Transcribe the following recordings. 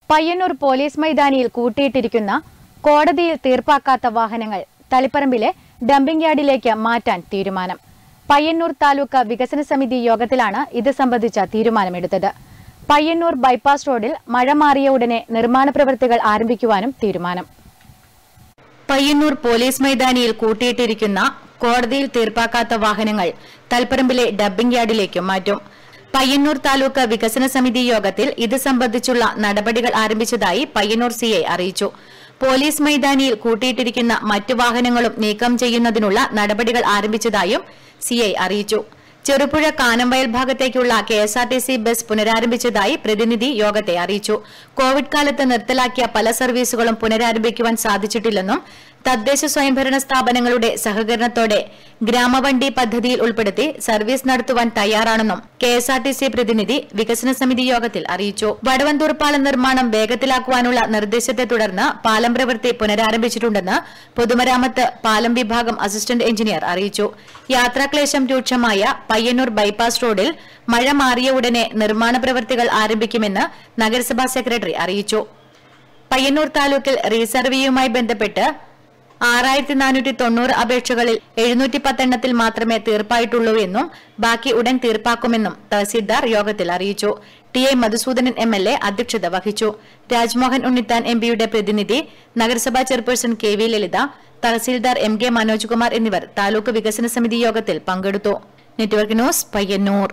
Payyanur police മൈതാനിയിൽ കൂട്ടിയിട്ടിരിക്കുന്ന കോടതിയിൽ തീർപ്പാക്കാത്ത വാഹനങ്ങൾ തളിപ്പറമ്പിലെ ഡംപിംഗ് യാർഡിലേക്ക് മാറ്റാൻ തീരുമാനം. പയ്യന്നൂർ താലൂക്ക് വികസന സമിതി യോഗത്തിലാണ് ഇത് സംബന്ധിച്ച തീരുമാനമെടുത്തത്. പയ്യന്നൂർ ബൈപ്പാസ് റോഡിൽ മഴ മാറിയ ഉടനെ നിർമ്മാണ പ്രവൃത്തികൾ ആരംഭിക്കുവാനും തീരുമാനം. പയ്യന്നൂർ പോലീസ് മൈതാനിയിൽ കൂട്ടിയിട്ടിരിക്കുന്ന കോടതിയിൽ തീർപ്പാക്കാത്ത വാഹനങ്ങൾ തളിപ്പറമ്പിലെ ഡംപിംഗ് യാർഡിലേക്ക് മാറ്റും. പയ്യന്നൂർ താലൂക്ക് വികസന സമിതി യോഗത്തിൽ ഇത് സംബന്ധിച്ചുള്ള നടപടികൾ ആരംഭിച്ചതായി പയ്യന്നൂർ സിഐ അറിയിച്ചു. പോലീസ് മൈതാനിയിൽ കൂട്ടിയിട്ടിരിക്കുന്ന മറ്റു വാഹനങ്ങളും നീക്കം ചെയ്യുന്നതിനുള്ള നടപടികൾ ആരംഭിച്ചതായും സിഐ അറിയിച്ചു. ചെറുപുഴ കാനംവയൽ ഭാഗത്തേക്കുള്ള KSRTC ബസ് പുനരാരംഭിച്ചതായി പ്രതിനിധി യോഗത്തെ അറിയിച്ചു. കോവിഡ് കാലത്ത് നിർത്തലാക്കിയ പല സർവീസുകളും പുനരാരംഭിക്കുവാൻ സാധിച്ചിട്ടില്ലെന്നും തദ്ദേശ സ്വയംഭരണ സ്ഥാപനങ്ങളുടെ സഹകരണത്തോടെ ഗ്രാമവണ്ടി പദ്ധതിയിൽ ഉൾപ്പെടുത്തി സർവീസ് നടത്തുവാൻ തയ്യാറാണെന്നും KSRTC പ്രതിനിധി വികസന സമിതി യോഗത്തിൽ അറിയിച്ചു. വടവന്തൂർ പാലം നിർമ്മാണം വേഗത്തിലാക്കുവാനുള്ള നിർദ്ദേശത്തെ തുടർന്ന് പാലം പ്രവൃത്തി പുനരാരംഭിച്ചിട്ടുണ്ടെന്ന് പൊതുമരാമത്ത് പാലം വിഭാഗം അസിസ്റ്റന്റ് എഞ്ചിനീയർ അറിയിച്ചു. യാത്രാക്ലേശം രൂക്ഷമായ പയ്യന്നൂർ ബൈപ്പാസ് റോഡിൽ മഴ മാറിയ ഉടനെ നിർമ്മാണ പ്രവൃത്തികൾ ആരംഭിക്കുമെന്ന് നഗരസഭാ സെക്രട്ടറി അറിയിച്ചു. പയ്യന്നൂർ താലൂക്കിൽ റീസർവേയുമായി ബന്ധപ്പെട്ട് 6490 അപേക്ഷകളിൽ 710 എണ്ണത്തിൽ മാത്രമേ തീർപ്പായിട്ടുള്ളൂ എന്നും ബാക്കി ഉടൻ തീർപ്പാക്കുമെന്നും തഹസീൽദാർ യോഗത്തിൽ അറിയിച്ചു. TI മധുസൂദനൻ MLA അധ്യക്ഷത വഹിച്ചു. രാജ്മോഹൻ ഉണ്ണിത്താൻ MPയുടെ പ്രതിനിധി, നഗരസഭാ chairperson KV Lalitha, tahsildar MK Manoj Kumar എന്നിവർ താലൂക്ക് വികസന സമിതി യോഗത്തിൽ പങ്കെടുത്തു. Network news, Payyanur.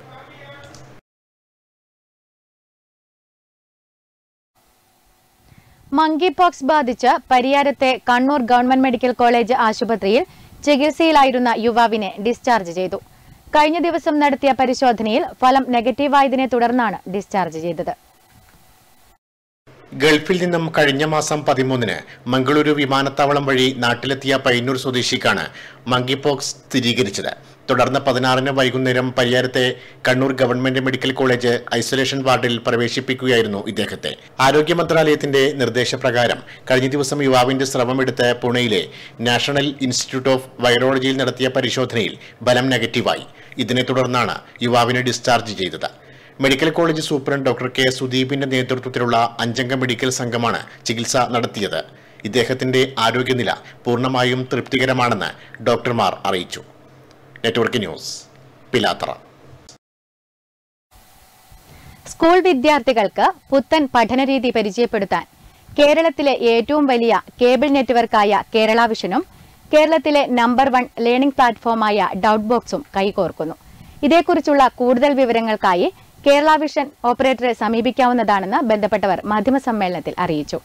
Monkeypox ബാധിച്ച് പരിയാരത്തെ കണ്ണൂർ ഗവൺമെന്റ് മെഡിക്കൽ കോളേജ് ആശുപത്രിയിൽ ചികിത്സയിലായിരുന്ന യുവാവിനെ ഡിസ്ചാർജ് ചെയ്തു. കഴിഞ്ഞ ദിവസം നടത്തിയ പരിശോധനയിൽ ഫലം നെഗറ്റീവായതിനെ തുടർന്നാണ് ഡിസ്ചാർജ് ചെയ്തത്. ഗൾഫിൽ നിന്നും കഴിഞ്ഞ മാസം 13-ന് മംഗളൂരു വിമാനത്താവളം വഴി നാട്ടിലെത്തിയ പയ്യന്നൂർ സ്വദേശിക്കാണ് മങ്കി പോക്സ് സ്ഥിരീകരിച്ചത്. തുടർന്ന് 16-ന് വൈകുന്നേരം പരിയാരത്തെ Kannur government medical college isolation വാർഡിൽ പ്രവേശിപ്പിക്കുകയായിരുന്നു ഇദ്ദേഹത്തെ. ആരോഗ്യ മന്ത്രാലയത്തിന്റെ നിർദ്ദേശപ്രകാരം കഴിഞ്ഞ ദിവസം യുവാവിന്റെ സ്രവമെടുത്ത് പുണെയിലെ നാഷണൽ ഇൻസ്റ്റിറ്റ്യൂട്ട് ഓഫ് വൈറോളജിയിൽ നടത്തിയ പരിശോധനയിൽ ഫലം നെഗറ്റീവായി. ഇതിനെ തുടർന്നാണ് യുവാവിനെ ഡിസ്ചാർജ് ചെയ്തത്. Medical college superintendent doctor K. സുദീപിന്റെ നേതൃത്വത്തിലുള്ള 5-അംഗ മെഡിക്കൽ സംഘമാണ് ചികിത്സ നടത്തിയത്. ഇദ്ദേഹത്തിന്റെ ആരോഗ്യനില പൂർണ്ണമായും തൃപ്തികരമാണെന്ന് ഡോക്ടർമാർ അറിയിച്ചു. Network news, Pilathara. സ്കൂൾ വിദ്യാർത്ഥികൾക്ക് പുത്തൻ പഠനരീതി പരിചയപ്പെടുത്താൻ കേരളത്തിലെ ഏറ്റവും വലിയ കേബിൾ നെറ്റ്വർക്കായ കേരള വിഷനും കേരളത്തിലെ നമ്പർ 1 ലേണിംഗ് പ്ലാറ്റ്ഫോമായ ഡൗട്ട് ബോക്സും കൈകോർക്കുന്നു. ഇതേക്കുറിച്ചുള്ള കൂടുതൽ വിവരങ്ങൾക്കായി കേരള വിഷൻ ഓപ്പറേറ്ററെ സമീപിക്കാവുന്നതാണെന്ന് ബന്ധപ്പെട്ടവർ മാധ്യമസമ്മേളനത്തിൽ അറിയിച്ചു.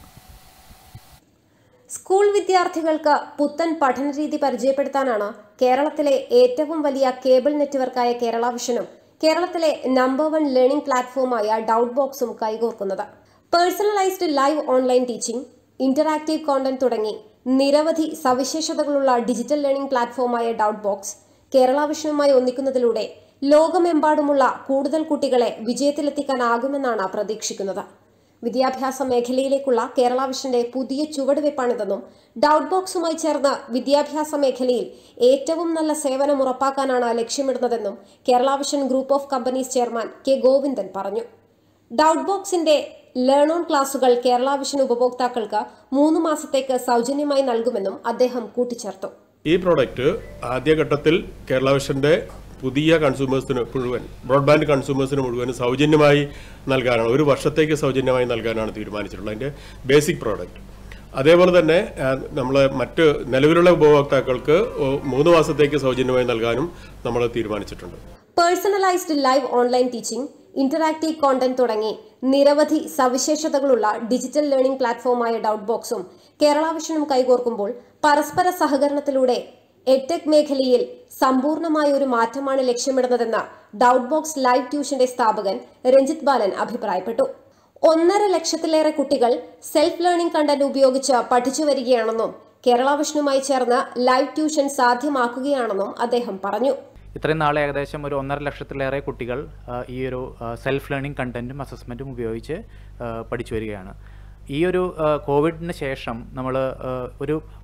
സ്കൂൾ വിദ്യാർത്ഥികൾക്ക് പുത്തൻ പഠനരീതി പരിചയപ്പെടുത്താനാണ് കേരളത്തിലെ ഏറ്റവും വലിയ കേബിൾ നെറ്റ്വർക്കായ കേരള വിഷനും കേരളത്തിലെ നമ്പർ 1 ലേണിംഗ് പ്ലാറ്റ്ഫോമായ ഡൗട്ട് ബോക്സും കൈകോർക്കുന്നത്. Personalised live online teaching, interactive content തുടങ്ങി നിരവധി സവിശേഷതകളുള്ള ഡിജിറ്റൽ ലേണിംഗ് പ്ലാറ്റ്ഫോമായ ഡൗട്ട് ബോക്സ് കേരള വിഷനുമായി ഒന്നിക്കുന്നതിലൂടെ ലോകമെമ്പാടുമുള്ള കൂടുതൽ കുട്ടികളെ വിജയത്തിലെത്തിക്കാനാകുമെന്നാണ് പ്രതീക്ഷിക്കുന്നത്. വിദ്യാഭ്യാസ മേഖലയിലേക്കുള്ള കേരള വിഷന്റെ പുതിയ ചുവടുവയ്പ്പാണിതെന്നും ഡൗട്ട് ബോക്സുമായി ചേർന്ന് വിദ്യാഭ്യാസ മേഖലയിൽ ഏറ്റവും നല്ല സേവനം ഉറപ്പാക്കാനാണ് ലക്ഷ്യമിടുന്നതെന്നും Kerala Vision group of companies chairman K. Govindan പറഞ്ഞു. ഡൗട്ട് ബോക്സിന്റെ ലേൺ ഓൺ ക്ലാസുകൾ കേരള വിഷൻ ഉപഭോക്താക്കൾക്ക് 3 മാസത്തേക്ക് സൗജന്യമായി നൽകുമെന്നും അദ്ദേഹം കൂട്ടിച്ചേർത്തു. ഈ പ്രോഡക്റ്റ് ആദ്യഘട്ടത്തിൽ കേരള വിഷന്റെ പുതിയ കൺസ്യൂമേഴ്സിന് മുഴുവൻ, ബ്രോഡ്ബാൻഡ് കൺസ്യൂമേഴ്സിന് മുഴുവൻ സൗജന്യമായി നൽകാനാണ്, 1 വർഷത്തേക്ക് സൗജന്യമായി നൽകാനാണ് തീരുമാനിച്ചിട്ടുള്ളത്, അതിൻ്റെ ബേസിക് പ്രോഡക്റ്റ്. അതേപോലെ തന്നെ നമ്മൾ മറ്റ് നിലവിലുള്ള ഉപഭോക്താക്കൾക്ക് 3 മാസത്തേക്ക് സൗജന്യമായി നൽകാനും നമ്മൾ തീരുമാനിച്ചിട്ടുണ്ട്. Personalised live online teaching, interactive content തുടങ്ങി നിരവധി സവിശേഷതകളുള്ള ഡിജിറ്റൽ ലേണിംഗ് പ്ലാറ്റ്ഫോമായ ഡൗട്ട് ബോക്സും കേരള വിഷനും കൈകോർക്കുമ്പോൾ പരസ്പര സഹകരണത്തിലൂടെ എഡ്ടെക് മേഖലയിൽ സമ്പൂർണമായ ഒരു മാറ്റമാണ് ലക്ഷ്യമിടുന്നതെന്ന് ഡൗട്ട് ബോക്സ് ലൈവ് ട്യൂഷന്റെ സ്ഥാപകൻ രഞ്ജിത്ത് ബാലൻ അഭിപ്രായപ്പെട്ടു. 1.5 ലക്ഷത്തിലേറെ കുട്ടികൾ സെൽഫ് ലേണിംഗ് കണ്ടന്റ് ഉപയോഗിച്ച് പഠിച്ചു വരികയാണെന്നും കേരള വിഷനുമായി ചേർന്ന് ലൈവ് ട്യൂഷൻ സാധ്യമാക്കുകയാണെന്നും അദ്ദേഹം പറഞ്ഞു. ഇത്രയും നാളെ ഏകദേശം ഒരു 1.5 ലക്ഷത്തിലേറെ കുട്ടികൾ ഈ ഒരു സെൽഫ് ലേണിംഗ് കണ്ടന്റും അസസ്മെൻറ്റും ഉപയോഗിച്ച് പഠിച്ചു വരികയാണ്. ഈ ഒരു കോവിഡിന് ശേഷം നമ്മൾ ഒരു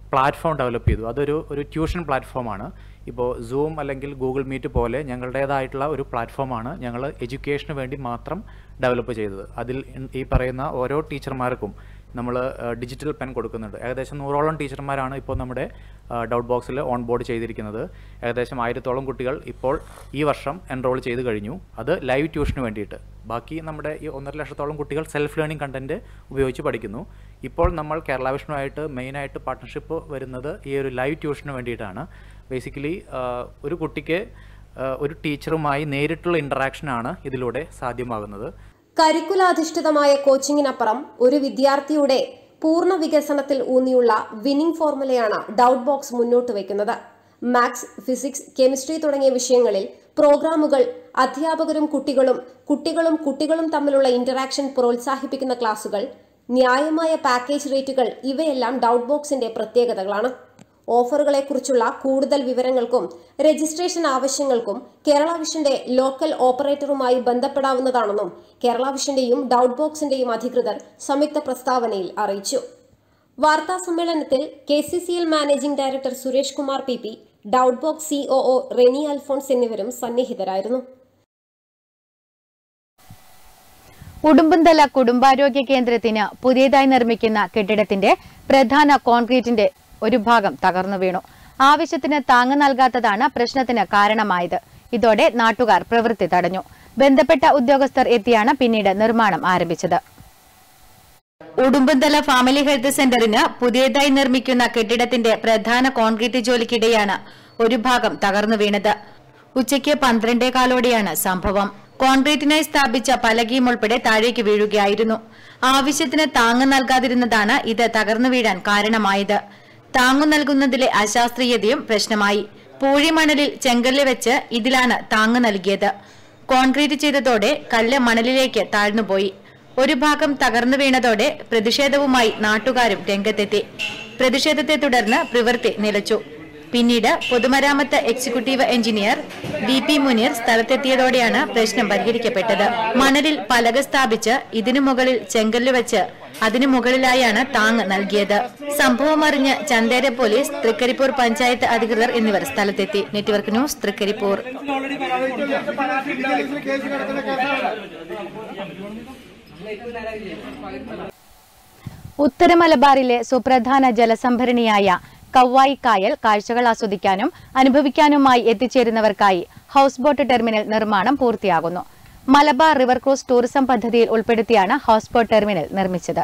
പ്ലാറ്റ്ഫോം ഡെവലപ്പ് ചെയ്തു. അതൊരു ട്യൂഷൻ പ്ലാറ്റ്ഫോമാണ്. ഇപ്പോൾ സൂം അല്ലെങ്കിൽ ഗൂഗിൾ മീറ്റ് പോലെ ഞങ്ങളുടേതായിട്ടുള്ള ഒരു പ്ലാറ്റ്ഫോമാണ് ഞങ്ങൾ എഡ്യൂക്കേഷന് വേണ്ടി മാത്രം ഡെവലപ്പ് ചെയ്തത്. അതിൽ ഈ പറയുന്ന ഓരോ ടീച്ചർമാർക്കും നമ്മൾ ഡിജിറ്റൽ പെൻ കൊടുക്കുന്നുണ്ട്. ഏകദേശം 100ഓളം ടീച്ചർമാരാണ് ഇപ്പോൾ നമ്മുടെ ഡൗട്ട് ബോക്സിൽ ഓൺ ബോർഡ് ചെയ്തിരിക്കുന്നത്. ഏകദേശം 1000ഓളം കുട്ടികൾ ഇപ്പോൾ ഈ വർഷം എൻറോൾ ചെയ്ത് കഴിഞ്ഞു. അത് ലൈവ് ട്യൂഷന് വേണ്ടിയിട്ട്. ബാക്കി നമ്മുടെ ഈ 1.5 ലക്ഷത്തോളം കുട്ടികൾ സെൽഫ് ലേണിംഗ് കണ്ടൻറ്റ് ഉപയോഗിച്ച് പഠിക്കുന്നു. ഇപ്പോൾ നമ്മൾ കേരള വിഷനുമായിട്ട് മെയിനായിട്ട് പാർട്ട്ണർഷിപ്പ് വരുന്നത് ഈ ഒരു ലൈവ് ട്യൂഷന് വേണ്ടിയിട്ടാണ്. ബേസിക്കലി ഒരു കുട്ടിക്ക് ഒരു ടീച്ചറുമായി നേരിട്ടുള്ള ഇൻറ്ററാക്ഷനാണ് ഇതിലൂടെ സാധ്യമാകുന്നത്. കരിക്കുലാധിഷ്ഠിതമായ കോച്ചിങ്ങിനപ്പുറം ഒരു വിദ്യാർത്ഥിയുടെ പൂർണ്ണ വികസനത്തിൽ ഊന്നിയുള്ള വിന്നിംഗ് ഫോർമുലയാണ് ഡൗട്ട് ബോക്സ് മുന്നോട്ട് വയ്ക്കുന്നത്. മാത്സ്, ഫിസിക്സ്, കെമിസ്ട്രി തുടങ്ങിയ വിഷയങ്ങളിൽ പ്രോഗ്രാമുകൾ, അധ്യാപകരും കുട്ടികളും തമ്മിലുള്ള ഇന്ററാക്ഷൻ പ്രോത്സാഹിപ്പിക്കുന്ന ക്ലാസുകൾ, ന്യായമായ പാക്കേജ് റേറ്റുകൾ ഇവയെല്ലാം ഡൗട്ട് ബോക്സിന്റെ പ്രത്യേകതകളാണ്. ഓഫറുകളെക്കുറിച്ചുള്ള കൂടുതൽ വിവരങ്ങൾക്കും രജിസ്ട്രേഷൻ ആവശ്യങ്ങൾക്കും കേരള വിഷന്റെ ലോക്കൽ ഓപ്പറേറ്ററുമായി ബന്ധപ്പെടാവുന്നതാണെന്നും കേരള വിഷന്റെയും ഡൗട്ട് ബോക്സിന്റെയും അധികൃതർ സംയുക്ത പ്രസ്താവനയിൽ അറിയിച്ചു. വാർത്താ സമ്മേളനത്തിൽ KCCL managing director Suresh Kumar PP, Doubt Box COO Reni Alphonse എന്നിവരും സന്നിഹിതരായിരുന്നു. ഉടുമ്പൻതല കുടുംബാരോഗ്യ കേന്ദ്രത്തിന് പുതിയതായി നിർമ്മിക്കുന്ന കെട്ടിടത്തിന്റെ പ്രധാന കോൺക്രീറ്റിന്റെ ഒരു ഭാഗം തകർന്നു വീണു. ആവശ്യത്തിന് താങ്ങ് നൽകാത്തതാണ് പ്രശ്നത്തിന് കാരണമായത്. ഇതോടെ നാട്ടുകാർ പ്രവൃത്തി തടഞ്ഞു. ബന്ധപ്പെട്ട ഉദ്യോഗസ്ഥർ എത്തിയാണ് പിന്നീട് നിർമ്മാണം ആരംഭിച്ചത്. ഉടുമ്പൻതല ഫാമിലി ഹെൽത്ത് സെന്ററിന് പുതിയതായി നിർമ്മിക്കുന്ന കെട്ടിടത്തിന്റെ പ്രധാന കോൺക്രീറ്റ് ജോലിക്കിടെയാണ് ഒരു ഭാഗം തകർന്നു വീണത്. ഉച്ചയ്ക്ക് 12:15 സംഭവം. കോൺക്രീറ്റിനായി സ്ഥാപിച്ച പലകയും ഉൾപ്പെടെ താഴേക്ക് വീഴുകയായിരുന്നു. ആവശ്യത്തിന് താങ്ങ് നൽകാതിരുന്നതാണ് ഇത് തകർന്നു വീഴാൻ കാരണമായത്. താങ്ങു നൽകുന്നതിലെ അശാസ്ത്രീയതയും പ്രശ്നമായി. പൂഴിമണലിൽ ചെങ്കല്ല് വെച്ച് ഇതിലാണ് താങ്ങ് നൽകിയത്. കോൺക്രീറ്റ് ചെയ്തതോടെ കല്ല് മണലിലേക്ക് താഴ്ന്നുപോയി. ഒരു ഭാഗം തകർന്നു വീണതോടെ പ്രതിഷേധവുമായി നാട്ടുകാരും രംഗത്തെത്തി. പ്രതിഷേധത്തെ തുടർന്ന് പ്രവൃത്തി നിലച്ചു. പിന്നീട് പൊതുമരാമത്ത് എക്സിക്യൂട്ടീവ് എഞ്ചിനീയർ VP മുനീർ സ്ഥലത്തെത്തിയതോടെയാണ് പ്രശ്നം പരിഹരിക്കപ്പെട്ടത്. മണലിൽ പലക സ്ഥാപിച്ച് ഇതിനു മുകളിൽ ചെങ്കല്ല് വെച്ച് അതിനു മുകളിലായാണ് താങ്ങ് നൽകിയത്. സംഭവം അറിഞ്ഞ് ചന്തേര പോലീസ്, തൃക്കരിപ്പൂർ പഞ്ചായത്ത് അധികൃതർ എന്നിവർ സ്ഥലത്തെത്തി. Network news, Trikaripur. ഉത്തര മലബാറിലെ സുപ്രധാന ജലസംഭരണിയായ കവ്വായി കായൽ കാഴ്ചകൾ ആസ്വദിക്കാനും അനുഭവിക്കാനുമായി എത്തിച്ചേരുന്നവർക്കായി ഹൌസ് ബോട്ട് ടെർമിനൽ നിർമ്മാണം പൂർത്തിയാകുന്നു. മലബാർ റിവർ ക്രൂസ് ടൂറിസം പദ്ധതിയിൽ ഉൾപ്പെടുത്തിയാണ് ഹൌസ് ബോട്ട് ടെർമിനൽ നിർമ്മിച്ചത്.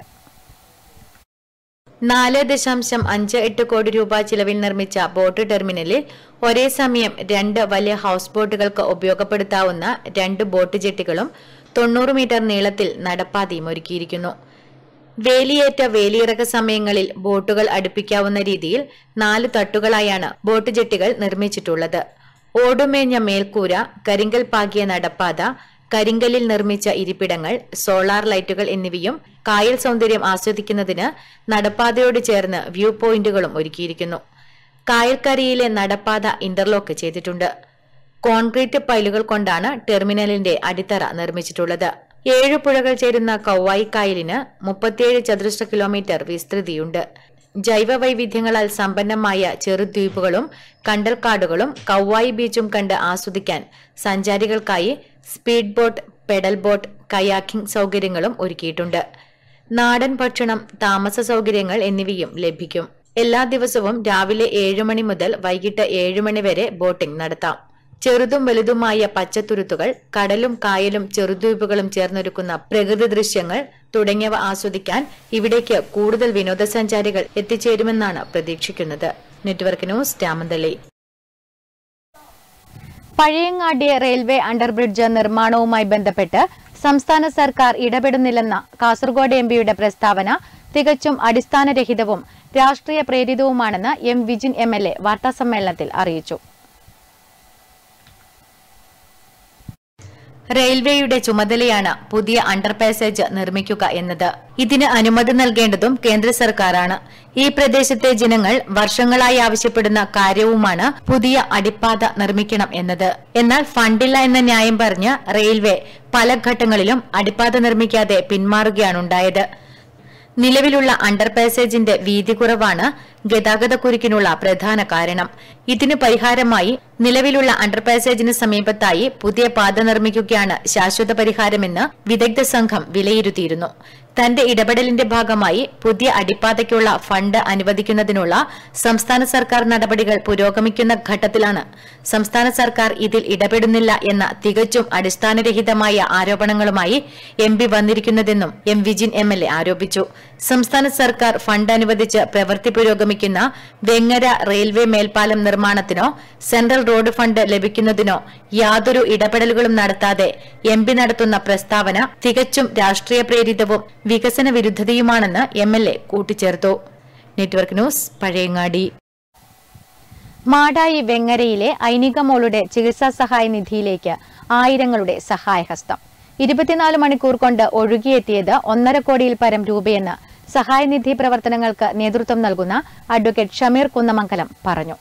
4.58 കോടി രൂപ ചിലവിൽ നിർമ്മിച്ച ബോട്ട് ടെർമിനലിൽ ഒരേ സമയം 2 വലിയ ഹൌസ് ബോട്ടുകൾക്ക് ഉപയോഗപ്പെടുത്താവുന്ന 2 ബോട്ട് ജെട്ടികളും 90 മീറ്റർ നീളത്തിൽ നടപ്പാതയും ഒരുക്കിയിരിക്കുന്നു. വേലിയേറ്റ വേലിയിറക്ക സമയങ്ങളിൽ ബോട്ടുകൾ അടുപ്പിക്കാവുന്ന രീതിയിൽ 4 തട്ടുകളായാണ് ബോട്ട് ജെട്ടികൾ നിർമ്മിച്ചിട്ടുള്ളത്. ഓടുമേഞ്ഞ മേൽക്കൂര, കരിങ്കൽ പാകിയ നടപ്പാത, കരിങ്കല്ലിൽ നിർമ്മിച്ച ഇരിപ്പിടങ്ങൾ, സോളാർ ലൈറ്റുകൾ എന്നിവയും കായൽ സൗന്ദര്യം ആസ്വദിക്കുന്നതിന് നടപ്പാതയോട് ചേർന്ന് വ്യൂ പോയിന്റുകളും ഒരുക്കിയിരിക്കുന്നു. കായൽക്കരയിലെ നടപ്പാത ഇന്റർലോക്ക് ചെയ്തിട്ടുണ്ട്. കോൺക്രീറ്റ് പൈലുകൾ കൊണ്ടാണ് ടെർമിനലിന്റെ അടിത്തറ നിർമ്മിച്ചിട്ടുള്ളത്. 7 പുഴകൾ ചേരുന്ന കവ്വായി കായലിന് 37 ചതുരശ്ര കിലോമീറ്റർ വിസ്തൃതിയുണ്ട്. ജൈവ വൈവിധ്യങ്ങളാൽ സമ്പന്നമായ ചെറുദ്വീപുകളും കണ്ടൽക്കാടുകളും കവ്വായി ബീച്ചും കണ്ട് ആസ്വദിക്കാൻ സഞ്ചാരികൾക്കായി speedboat, pedal boat, kayaking സൗകര്യങ്ങളും ഒരുക്കിയിട്ടുണ്ട്. നാടൻ ഭക്ഷണം, താമസ സൗകര്യങ്ങൾ എന്നിവയും ലഭിക്കും. എല്ലാ ദിവസവും രാവിലെ 7 മണി മുതൽ വൈകിട്ട് 7 മണി വരെ ബോട്ടിംഗ് നടത്താം. ചെറുതും വലുതുമായ പച്ചത്തുരുത്തുകൾ, കടലും കായലും ചെറുദ്വീപുകളും ചേർന്നൊരുക്കുന്ന പ്രകൃതി ദൃശ്യങ്ങൾ തുടങ്ങിയവ ആസ്വദിക്കാൻ ഇവിടേക്ക് കൂടുതൽ വിനോദസഞ്ചാരികൾ എത്തിച്ചേരുമെന്നാണ് പ്രതീക്ഷിക്കുന്നത്. Network news, Ramanthali. Pazhayangadi railway underbridge നിർമ്മാണവുമായി ബന്ധപ്പെട്ട് സംസ്ഥാന സർക്കാർ ഇടപെടുന്നില്ലെന്ന കാസർഗോഡ് MPയുടെ പ്രസ്താവന തികച്ചും അടിസ്ഥാനരഹിതവും രാഷ്ട്രീയ പ്രേരിതവുമാണെന്ന് M. വിജിൻ MLA വാർത്താസമ്മേളനത്തിൽ അറിയിച്ചു. റെയിൽവേയുടെ ചുമതലയാണ് പുതിയ അണ്ടർ പാസേജ് നിർമ്മിക്കുക എന്നത്. ഇതിന് അനുമതി നൽകേണ്ടതും കേന്ദ്ര സർക്കാരാണ്. ഈ പ്രദേശത്തെ ജനങ്ങൾ വർഷങ്ങളായി ആവശ്യപ്പെടുന്ന കാര്യവുമാണ് പുതിയ അടിപ്പാത നിർമ്മിക്കണം എന്നത്. എന്നാൽ ഫണ്ടില്ല എന്ന ന്യായം പറഞ്ഞ് റെയിൽവേ പല ഘട്ടങ്ങളിലും അടിപ്പാത നിർമ്മിക്കാതെ പിന്മാറുകയാണുണ്ടായത്. നിലവിലുള്ള അണ്ടർ പാസേജിന്റെ വീതി കുറവാണ് ഗതാഗതക്കുരുക്കിനുള്ള പ്രധാന കാരണം. ഇതിന് പരിഹാരമായി നിലവിലുള്ള അണ്ടർ പാസേജിന് സമീപത്തായി പുതിയ പാത നിർമ്മിക്കുകയാണ് ശാശ്വത പരിഹാരമെന്ന് വിദഗ്ധ സംഘം വിലയിരുത്തിയിരുന്നു. തന്റെ ഇടപെടലിന്റെ ഭാഗമായി പുതിയ അടിപ്പാതയ്ക്കുള്ള ഫണ്ട് അനുവദിക്കുന്നതിനുള്ള സംസ്ഥാന സർക്കാർ നടപടികൾ പുരോഗമിക്കുന്ന ഘട്ടത്തിലാണ് സംസ്ഥാന സർക്കാർ ഇതിൽ ഇടപെടുന്നില്ല എന്ന തികച്ചും അടിസ്ഥാനരഹിതമായ ആരോപണങ്ങളുമായി MP വന്നിരിക്കുന്നതെന്നും M. വിജിൻ MLA ആരോപിച്ചു. സംസ്ഥാന സർക്കാർ ഫണ്ട് അനുവദിച്ച് പ്രവൃത്തി പുരോഗമിക്കുന്ന വെങ്ങര റെയിൽവേ മേൽപ്പാലം നിർമ്മാണത്തിനോ സെൻട്രൽ റോഡ് ഫണ്ട് ലഭിക്കുന്നതിനോ യാതൊരു ഇടപെടലുകളും നടത്താതെ MP നടത്തുന്ന പ്രസ്താവന തികച്ചും രാഷ്ട്രീയ പ്രേരിതവും വികസന വിരുദ്ധതയുമാണെന്ന് MLA കൂട്ടിച്ചേർത്തു. Network news, Pazhayangadi. മാടായി വെങ്ങരയിലെ ഐനികമോളുടെ ചികിത്സാ സഹായ നിധിയിലേക്ക് ആയിരങ്ങളുടെ സഹായഹസ്തം. 24 മണിക്കൂർ കൊണ്ട് ഒഴുകിയെത്തിയത് 1.5 കോടിയിൽ പരം രൂപയെന്ന് സഹായനിധി പ്രവർത്തനങ്ങൾക്ക് നേതൃത്വം നൽകുന്ന അഡ്വക്കേറ്റ് ഷമീർ കുന്നമംഗലം പറഞ്ഞു.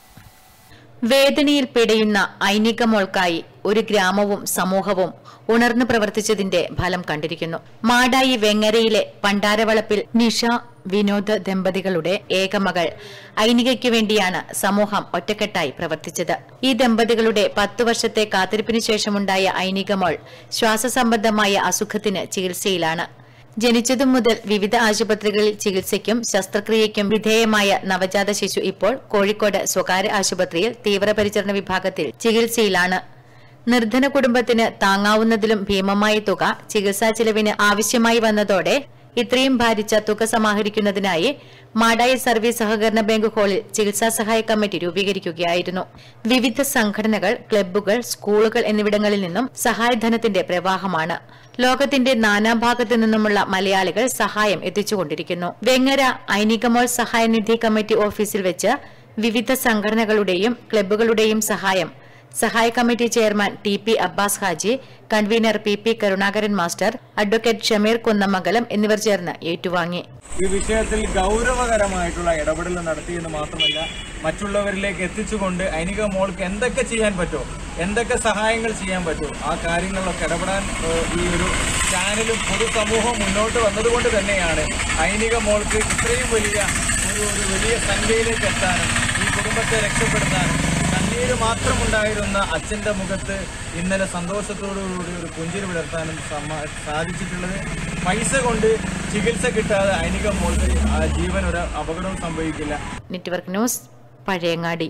വേദനയിൽ പിടയുന്ന ഐനികമോൾക്കായി ഒരു ഗ്രാമവും സമൂഹവും ഉണർന്നു പ്രവർത്തിച്ചതിന്റെ ഫലം കണ്ടിരിക്കുന്നു. മാടായി വെങ്ങരയിലെ പണ്ടാരവളപ്പിൽ നിഷ വിനോദ് ദമ്പതികളുടെ ഏകമകൾ ഐനികയ്ക്കു വേണ്ടിയാണ് സമൂഹം ഒറ്റക്കെട്ടായി പ്രവർത്തിച്ചത്. ഈ ദമ്പതികളുടെ 10 വർഷത്തെ കാത്തിരിപ്പിന് ശേഷമുണ്ടായ ഐനികമോൾ ശ്വാസസംബന്ധമായ അസുഖത്തിന് ചികിത്സയിലാണ്. ജനിച്ചതു മുതൽ വിവിധ ആശുപത്രികളിൽ ചികിത്സയ്ക്കും ശസ്ത്രക്രിയയ്ക്കും വിധേയമായ നവജാത ശിശു ഇപ്പോൾ കോഴിക്കോട് സ്വകാര്യ ആശുപത്രിയിൽ തീവ്രപരിചരണ വിഭാഗത്തിൽ ചികിത്സയിലാണ്. നിർധന കുടുംബത്തിന് താങ്ങാവുന്നതിലും ഭീമമായ തുക ചികിത്സാ ചെലവിന് ആവശ്യമായി വന്നതോടെ ഇത്രയും ഭാരിച്ച തുക സമാഹരിക്കുന്നതിനായി മാടായി സർവീസ് സഹകരണ ബാങ്ക് ഹാളിൽ ചികിത്സാ സഹായ കമ്മിറ്റി രൂപീകരിക്കുകയായിരുന്നു. വിവിധ സംഘടനകൾ, ക്ലബ്ബുകൾ, സ്കൂളുകൾ എന്നിവിടങ്ങളിൽ നിന്നും സഹായധനത്തിന്റെ പ്രവാഹമാണ്. ലോകത്തിന്റെ നാനാഭാഗത്തു നിന്നുമുള്ള മലയാളികൾ സഹായം എത്തിച്ചുകൊണ്ടിരിക്കുന്നു. വെങ്ങര ഐനികമോൾ സഹായനിധി കമ്മിറ്റി ഓഫീസിൽ വെച്ച് വിവിധ സംഘടനകളുടെയും ക്ലബ്ബുകളുടെയും സഹായ committee chairman TP Abbas Haji, convener PP Karunakaran master, advocate Shameer Kunnamangalam എന്നിവർ ചേർന്ന് ഏറ്റുവാങ്ങി. ഈ വിഷയത്തിൽ ഗൗരവകരമായിട്ടുള്ള ഇടപെടൽ നടത്തിയെന്ന് മാത്രമല്ല, മറ്റുള്ളവരിലേക്ക് എത്തിച്ചുകൊണ്ട് ഐനിക മോൾക്ക് എന്തൊക്കെ ചെയ്യാൻ പറ്റുമോ, എന്തൊക്കെ സഹായങ്ങൾ ചെയ്യാൻ പറ്റുമോ ആ കാര്യങ്ങളിലൊക്കെ ഇടപെടാൻ ഈ ഒരു ചാനലും പൊതുസമൂഹവും മുന്നോട്ട് വന്നതുകൊണ്ട് തന്നെയാണ് ഐനിക മോൾക്ക് ഇത്രയും വലിയ വലിയ സംഖ്യയിലേക്ക് എത്താനും ഈ കുടുംബത്തെ രക്ഷപ്പെടുത്താനും കണ്ണീര് മാത്രമുണ്ടായിരുന്ന അച്ഛന്റെ മുഖത്ത് ഇന്നലെ സന്തോഷത്തോടുകൂടി ഒരു പുഞ്ചിരി വിടർത്താനും സാധിച്ചിട്ടുള്ളത്. പൈസ കൊണ്ട് ചികിത്സ കിട്ടാതെ ഐനിക മോൾക്ക് ജീവൻ ഒരു അപകടവും സംഭവിക്കില്ല. Network news, Pazhayangadi.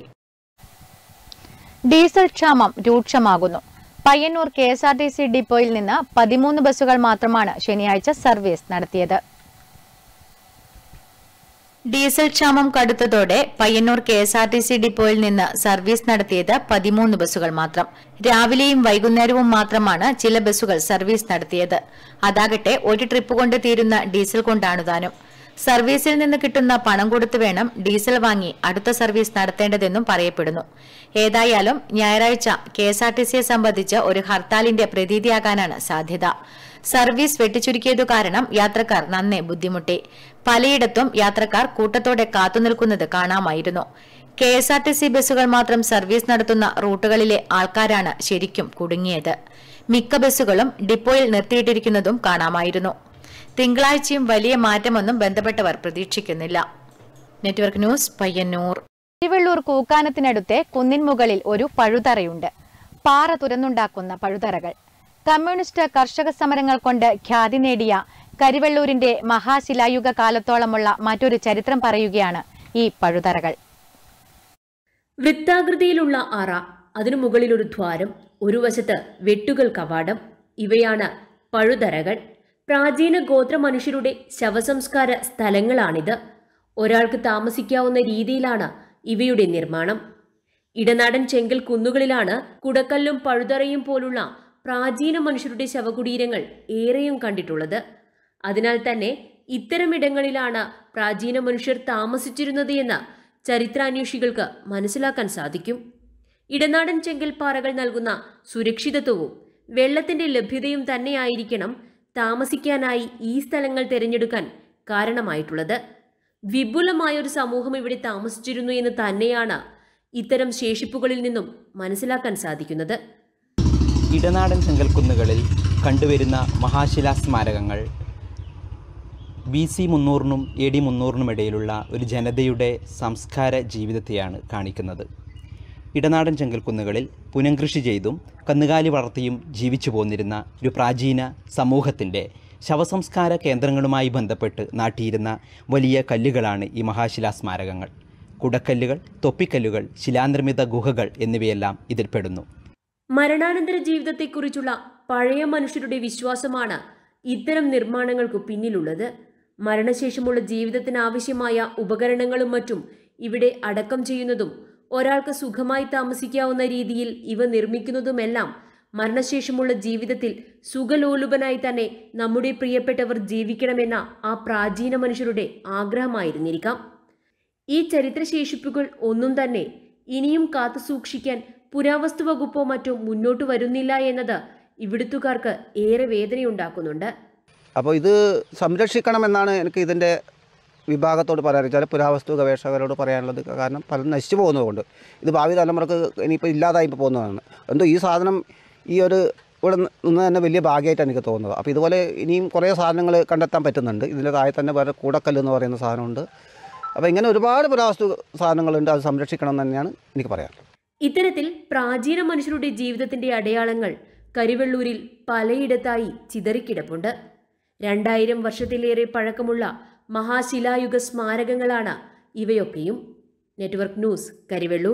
ഡീസൽ ക്ഷാമം രൂക്ഷമാകുന്നു. പയ്യന്നൂർ KSRTC ഡിപ്പോയിൽ നിന്ന് 13 ബസ്സുകൾ മാത്രമാണ് ശനിയാഴ്ച സർവീസ് നടത്തിയത്. ഡീസൽ ക്ഷാമം കടുത്തതോടെ പയ്യന്നൂർ KSRTC ഡിപ്പോയിൽ നിന്ന് സർവീസ് നടത്തിയത് 13 ബസ്സുകൾ മാത്രം. രാവിലെയും വൈകുന്നേരവും മാത്രമാണ് ചില ബസ്സുകൾ സർവീസ് നടത്തിയത്. അതാകട്ടെ ഒരു ട്രിപ്പ് കൊണ്ട് തീരുന്ന ഡീസൽ കൊണ്ടാണ് താനും. സർവീസിൽ നിന്ന് കിട്ടുന്ന പണം കൊടുത്തു വേണം ഡീസൽ വാങ്ങി അടുത്ത സർവീസ് നടത്തേണ്ടതെന്നും പറയപ്പെടുന്നു. ഏതായാലും ഞായറാഴ്ച KSRTCയെ സംബന്ധിച്ച് ഒരു ഹർത്താലിന്റെ പ്രതീതിയാകാനാണ് സാധ്യത. സർവീസ് വെട്ടിച്ചുരുക്കിയതു കാരണം യാത്രക്കാർ നന്നെ ബുദ്ധിമുട്ടി. പലയിടത്തും യാത്രക്കാർ കൂട്ടത്തോടെ കാത്തുനിൽക്കുന്നത് കാണാമായിരുന്നു. KSRTC ബസ്സുകൾ മാത്രം സർവീസ് നടത്തുന്ന റൂട്ടുകളിലെ ആൾക്കാരാണ് ശരിക്കും കുടുങ്ങിയത്. മിക്ക ബസ്സുകളും ഡിപ്പോയിൽ നിർത്തിയിട്ടിരിക്കുന്നതും കാണാമായിരുന്നു. തിങ്കളാഴ്ചയും വലിയ മാറ്റമൊന്നും ബന്ധപ്പെട്ടവർ പ്രതീക്ഷിക്കുന്നില്ല. Network news, Payyanur. തിരുവള്ളൂർ കൂക്കാനത്തിനടുത്തെ കുന്നിൻ മുകളിൽ ഒരു പഴുതറയുണ്ട്. പാറ തുരന്നുണ്ടാക്കുന്ന പഴുതറകൾ. കമ്മ്യൂണിസ്റ്റ് കർഷക സമരങ്ങൾ കൊണ്ട് ഖ്യാതി നേടിയ കരിവെള്ളൂരിന്റെ മഹാശിലായുഗ കാലത്തോളമുള്ള മറ്റൊരു ചരിത്രം പറയുകയാണ് ഈ പഴുതറകൾ. വൃത്താകൃതിയിലുള്ള അറ, അതിനു മുകളിൽ ഒരു ദ്വാരം, ഒരു വശത്ത് വെട്ടുകൾ കവാടം, ഇവയാണ് പഴുതറകൾ. പ്രാചീന ഗോത്ര മനുഷ്യരുടെ ശവസംസ്കാര സ്ഥലങ്ങളാണിത്. ഒരാൾക്ക് താമസിക്കാവുന്ന രീതിയിലാണ് ഇവയുടെ നിർമ്മാണം. ഇടനാടൻ ചെങ്കൽ കുന്നുകളിലാണ് കുടക്കല്ലും പഴുതറയും പോലുള്ള പ്രാചീന മനുഷ്യരുടെ ശവകുടീരങ്ങൾ ഏറെയും കണ്ടിട്ടുള്ളത്. അതിനാൽ തന്നെ ഇത്തരമിടങ്ങളിലാണ് പ്രാചീന മനുഷ്യർ താമസിച്ചിരുന്നത് എന്ന് ചരിത്രാന്വേഷികൾക്ക് മനസ്സിലാക്കാൻ സാധിക്കും. ഇടനാടൻ ചെങ്കൽപ്പാറകൾ നൽകുന്ന സുരക്ഷിതത്വവും വെള്ളത്തിന്റെ ലഭ്യതയും തന്നെയായിരിക്കണം താമസിക്കാനായി ഈ സ്ഥലങ്ങൾ തിരഞ്ഞെടുക്കാൻ കാരണമായിട്ടുള്ളത്. വിപുലമായൊരു സമൂഹം ഇവിടെ താമസിച്ചിരുന്നു എന്ന് തന്നെയാണ് ഇത്തരം ശേഷിപ്പുകളിൽ നിന്നും മനസ്സിലാക്കാൻ സാധിക്കുന്നത്. ഇടനാടൻ ചെങ്കൽക്കുന്നുകളിൽ കണ്ടുവരുന്ന മഹാശിലാ സ്മാരകങ്ങൾ BC 300-നും AD 300-നും ഇടയിലുള്ള ഒരു ജനതയുടെ സംസ്കാര ജീവിതത്തെയാണ് കാണിക്കുന്നത്. ഇടനാടൻ ചെങ്കൽക്കുന്നുകളിൽ പുനംകൃഷി ചെയ്തും കന്നുകാലി വളർത്തിയും ജീവിച്ചു പോന്നിരുന്ന ഒരു പ്രാചീന സമൂഹത്തിൻ്റെ ശവസംസ്കാര കേന്ദ്രങ്ങളുമായി ബന്ധപ്പെട്ട് നാട്ടിയിരുന്ന വലിയ കല്ലുകളാണ് ഈ മഹാശിലാസ്മാരകങ്ങൾ. കുടക്കല്ലുകൾ, തൊപ്പിക്കല്ലുകൾ, ശിലാനിർമ്മിത ഗുഹകൾ എന്നിവയെല്ലാം ഇതിൽപ്പെടുന്നു. മരണാനന്തര ജീവിതത്തെക്കുറിച്ചുള്ള പഴയ മനുഷ്യരുടെ വിശ്വാസമാണ് ഇത്തരം നിർമ്മാണങ്ങൾക്കു പിന്നിലുള്ളത്. മരണശേഷമുള്ള ജീവിതത്തിന് ആവശ്യമായ ഉപകരണങ്ങളും മറ്റും ഇവിടെ അടക്കം ചെയ്യുന്നതും ഒരാൾക്ക് സുഖമായി താമസിക്കാവുന്ന രീതിയിൽ ഇവ നിർമ്മിക്കുന്നതുമെല്ലാം മരണശേഷമുള്ള ജീവിതത്തിൽ സുഖലോലുപനായി തന്നെ നമ്മുടെ പ്രിയപ്പെട്ടവർ ജീവിക്കണമെന്ന ആ പ്രാചീന മനുഷ്യരുടെ ആഗ്രഹമായിരുന്നിരിക്കാം. ഈ ചരിത്രശേഷിപ്പുകൾ ഒന്നും തന്നെ ഇനിയും കാത്തു സൂക്ഷിക്കാൻ പുരാവസ്തു വകുപ്പോ മറ്റോ മുന്നോട്ട് വരുന്നില്ല എന്നത് ഇവിടുത്തുകാർക്ക് ഏറെ വേദനയുണ്ടാക്കുന്നുണ്ട്. അപ്പോൾ ഇത് സംരക്ഷിക്കണമെന്നാണ് എനിക്ക് ഇതിൻ്റെ വിഭാഗത്തോട് പറയാറ്, പുരാവസ്തു ഗവേഷകരോട് പറയാനുള്ളത്. കാരണം പലരും നശിച്ചു പോകുന്നതുകൊണ്ട് ഇത് ഭാവി തലമുറക്ക് ഇനിയിപ്പോൾ ഇല്ലാതായി പോകുന്നതാണ്. എന്തോ ഈ സാധനം ഈ ഒരു ഇവിടെ നിന്ന് തന്നെ വലിയ ഭാഗ്യമായിട്ടാണ് എനിക്ക് തോന്നുന്നത്. അപ്പോൾ ഇതുപോലെ ഇനിയും കുറേ സാധനങ്ങൾ കണ്ടെത്താൻ പറ്റുന്നുണ്ട്. ഇതിൻ്റെ താഴെ തന്നെ വേറെ കൂടക്കല്ല് എന്ന് പറയുന്ന സാധനമുണ്ട്. അപ്പോൾ ഇങ്ങനെ ഒരുപാട് പുരാവസ്തു സാധനങ്ങളുണ്ട്, അത് സംരക്ഷിക്കണം എന്ന് തന്നെയാണ് എനിക്ക് പറയാനുള്ളത്. ഇത്തരത്തിൽ പ്രാചീന മനുഷ്യരുടെ ജീവിതത്തിന്റെ അടയാളങ്ങൾ കരിവെള്ളൂരിൽ പലയിടത്തായി ചിതറിക്കിടപ്പുണ്ട്. 2000 വർഷത്തിലേറെ പഴക്കമുള്ള മഹാശിലായുഗ സ്മാരകങ്ങളാണ് ഇവയൊക്കെയും. Network news, Karivellur.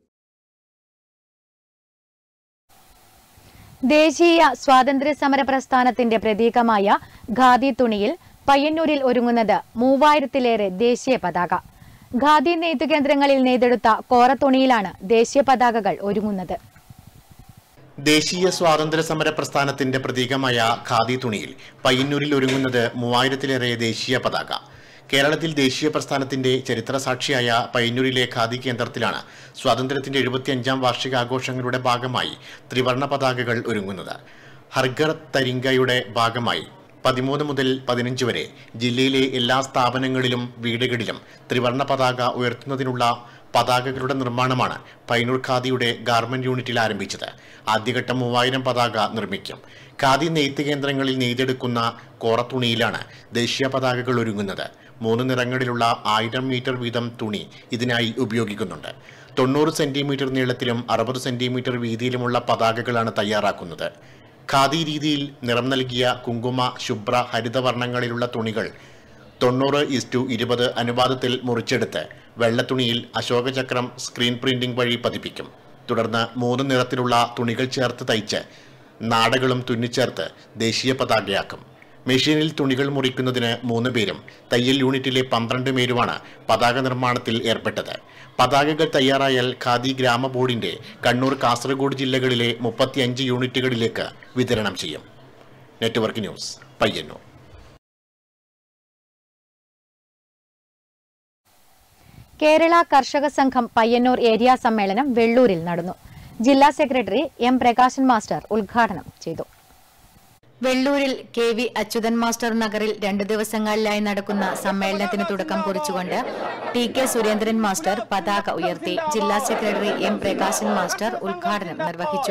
ദേശീയ സ്വാതന്ത്ര്യ സമര പ്രസ്ഥാനത്തിന്റെ പ്രതീകമായ ഖാദി തുണിയിൽ പയ്യന്നൂരിൽ ഒരുങ്ങുന്നത് 3000-ലേറെ ദേശീയ പതാക. ഖാദി നെയ്ത്തു കേന്ദ്രങ്ങളിൽ നെയ്തെടുത്ത കോറത്തുണിയിലാണ് ദേശീയ പതാകകൾ ഒരുങ്ങുന്നത്. ദേശീയ സ്വാതന്ത്ര്യ സമര പ്രസ്ഥാനത്തിന്റെ പ്രതീകമായ ഖാദി തുണിയിൽ പയ്യന്നൂരിൽ ഒരുങ്ങുന്നത് 3000-ലേറെ ദേശീയ പതാക. കേരളത്തിൽ ദേശീയ പ്രസ്ഥാനത്തിന്റെ ചരിത്ര സാക്ഷിയായ പയ്യന്നൂരിലെ ഖാദി കേന്ദ്രത്തിലാണ് സ്വാതന്ത്ര്യത്തിന്റെ 75ാം വാർഷികാഘോഷങ്ങളുടെ ഭാഗമായി ത്രിവർണ്ണ പതാകകൾ ഒരുങ്ങുന്നത്. ഹർഘർ തരിങ്കയുടെ ഭാഗമായി 13 മുതൽ 15 വരെ ജില്ലയിലെ എല്ലാ സ്ഥാപനങ്ങളിലും വീടുകളിലും ത്രിവർണ്ണ പതാക ഉയർത്തുന്നതിനുള്ള പതാകകളുടെ നിർമ്മാണമാണ് പയ്യന്നൂർ ഖാദിയുടെ ഗാർമെന്റ് യൂണിറ്റിൽ ആരംഭിച്ചത്. ആദ്യഘട്ടം 3000 പതാക നിർമ്മിക്കും. ഖാദി നെയ്ത്ത് കേന്ദ്രങ്ങളിൽ നെയ്തെടുക്കുന്ന കോറത്തുണിയിലാണ് ദേശീയ പതാകകൾ ഒരുങ്ങുന്നത്. 3 നിറങ്ങളിലുള്ള 1000 മീറ്റർ വീതം തുണി ഇതിനായി ഉപയോഗിക്കുന്നുണ്ട്. 90 സെന്റിമീറ്റർ നീളത്തിലും 60 സെന്റിമീറ്റർ വീതിയിലുമുള്ള പതാകകളാണ് തയ്യാറാക്കുന്നത്. ഖാദി രീതിയിൽ നിറം നൽകിയ കുങ്കുമ, ശുഭ്ര, ഹരിതവർണ്ണങ്ങളിലുള്ള തുണികൾ 90:20 അനുപാതത്തിൽ മുറിച്ചെടുത്ത് വെള്ളത്തുണിയിൽ അശോകചക്രം സ്ക്രീൻ പ്രിന്റിംഗ് വഴി പതിപ്പിക്കും. തുടർന്ന് 3 നിറത്തിലുള്ള തുണികൾ ചേർത്ത് തയ്ച്ച് നാടകളും തുന്നിച്ചേർത്ത് ദേശീയ പതാകയാക്കും. മെഷീനിൽ തുണികൾ മുറിക്കുന്നതിന് 3 പേരും തയ്യൽ യൂണിറ്റിലെ 12 പേരുമാണ് പതാക നിർമ്മാണത്തിൽ ഏർപ്പെട്ടത്. പതാകകൾ തയ്യാറായാൽ ഖാദി ഗ്രാമ ബോർഡിന്റെ കണ്ണൂർ, കാസർഗോഡ് ജില്ലകളിലെ 35 യൂണിറ്റുകളിലേക്ക് വിതരണം ചെയ്യും. Network news, Payyanur. കേരള കർഷക സംഘം പയ്യന്നൂർ ഏരിയ സമ്മേളനം വെള്ളൂരിൽ നടന്നു. ജില്ലാ സെക്രട്ടറി എം പ്രകാശൻ മാസ്റ്റർ ഉദ്ഘാടനം ചെയ്തു. വെള്ളൂരിൽ KV അച്യുതൻ മാസ്റ്റർ നഗറിൽ 2 ദിവസങ്ങളിലായി നടക്കുന്ന സമ്മേളനത്തിന് തുടക്കം കുറിച്ചുകൊണ്ട് TK സുരേന്ദ്രൻ മാസ്റ്റർ പതാക ഉയർത്തി. ജില്ലാ സെക്രട്ടറി എം പ്രകാശൻ മാസ്റ്റർ ഉദ്ഘാടനം നിർവഹിച്ചു.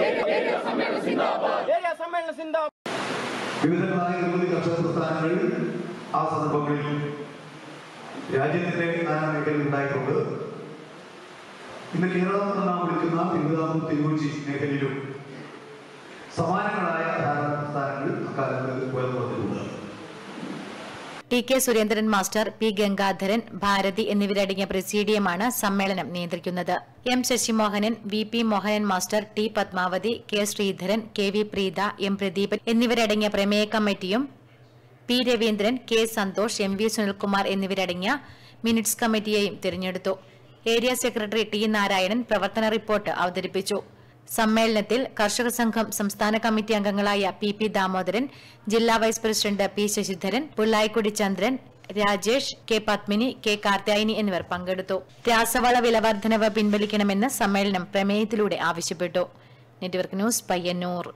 രാജ്യത്തിന്റെ നാനാ മേഖലയിൽ ഉണ്ടായിട്ടുണ്ട്. ഇന്ന് കേരളം എന്ന് നാം വിളിക്കുന്ന തിരുവിതാംകൂർ, തിരുക്കൊച്ചി മേഖലയിലും സമാനങ്ങളായ ധാരാളം സംസ്ഥാനങ്ങൾ അക്കാലത്ത് ഉയർന്നു വന്നിട്ടുണ്ട്. TK Surendran master, P Gangadharan, Bharathi എന്നിവരടങ്ങിയ പ്രസീഡിയമാണ് സമ്മേളനം നിയന്ത്രിക്കുന്നത്. M Sasimohanan, VP Mohanan master, T Padmavathi, K Sreedharan, KV Preetha, M Pradeepan എന്നിവരടങ്ങിയ പ്രമേയ കമ്മിറ്റിയും P Raveendran, K Santhosh, MV Sunilkumar എന്നിവരടങ്ങിയ മിനിറ്റ്സ് കമ്മിറ്റിയെയും തിരഞ്ഞെടുത്തു. ഏരിയ സെക്രട്ടറി T നാരായണൻ പ്രവർത്തന റിപ്പോർട്ട് അവതരിപ്പിച്ചു. സമ്മേളനത്തിൽ കർഷക സംഘം സംസ്ഥാന കമ്മിറ്റി അംഗങ്ങളായ PP ദാമോദരൻ, ജില്ലാ vice president P Sasidharan, Pullayikkudi Chandran, Rajesh, K Padmini, K Karthyayani എന്നിവർ പങ്കെടുത്തു. രാസവള വിലവർദ്ധനവ് പിൻവലിക്കണമെന്ന് സമ്മേളനം പ്രമേയത്തിലൂടെ ആവശ്യപ്പെട്ടു. Network news, Payyanur.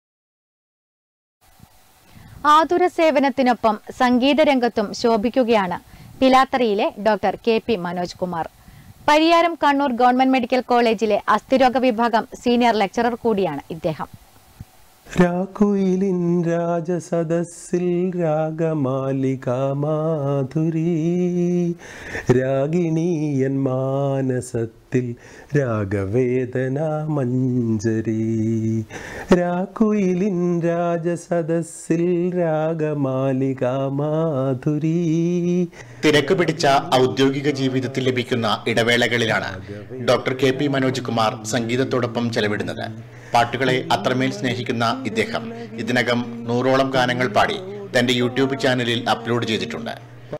ആതുര സേവനത്തിനൊപ്പം സംഗീത രംഗത്തും ശോഭിക്കുകയാണ് പിലാത്തറയിലെ doctor KP Manoj Kumar. Pariyaram Kannur government medical കോളേജിലെ അസ്ഥിരോഗ വിഭാഗം സീനിയർ ലെക്ചറർ കൂടിയാണ് ഇദ്ദേഹം. രാക്കുയിലിൻ രാജസദസ്സിൽ രാഗമാലിക മാധുരി, രാഗിണീയൻ മാനസത്തിൽ രാഗവേദന മഞ്ജരി. രാക്കുയിലിൻ രാജസദസ്സിൽ രാഗമാലിക മാധുരി. തിരക്ക് പിടിച്ച ഔദ്യോഗിക ജീവിതത്തിൽ ലഭിക്കുന്ന ഇടവേളകളിലാണ് ഡോക്ടർ KP മനോജ് കുമാർ സംഗീതത്തോടൊപ്പം ചെലവിടുന്നത്. പാട്ടുകളെ അത്രമേൽ സ്നേഹിക്കുന്ന ഇദ്ദേഹം ഇതിനകം 100ഓളം ഗാനങ്ങൾ പാടി തന്റെ യൂട്യൂബ് ചാനലിൽ അപ്ലോഡ് ചെയ്തിട്ടുണ്ട്.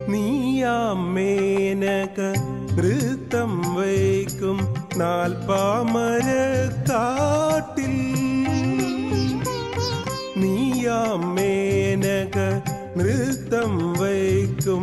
നീയാമേനക നൃത്തം വയ്ക്കും നാൽപ്പാമരക്കാട്ടിൽ, നീയാമേനക നൃത്തം വയ്ക്കും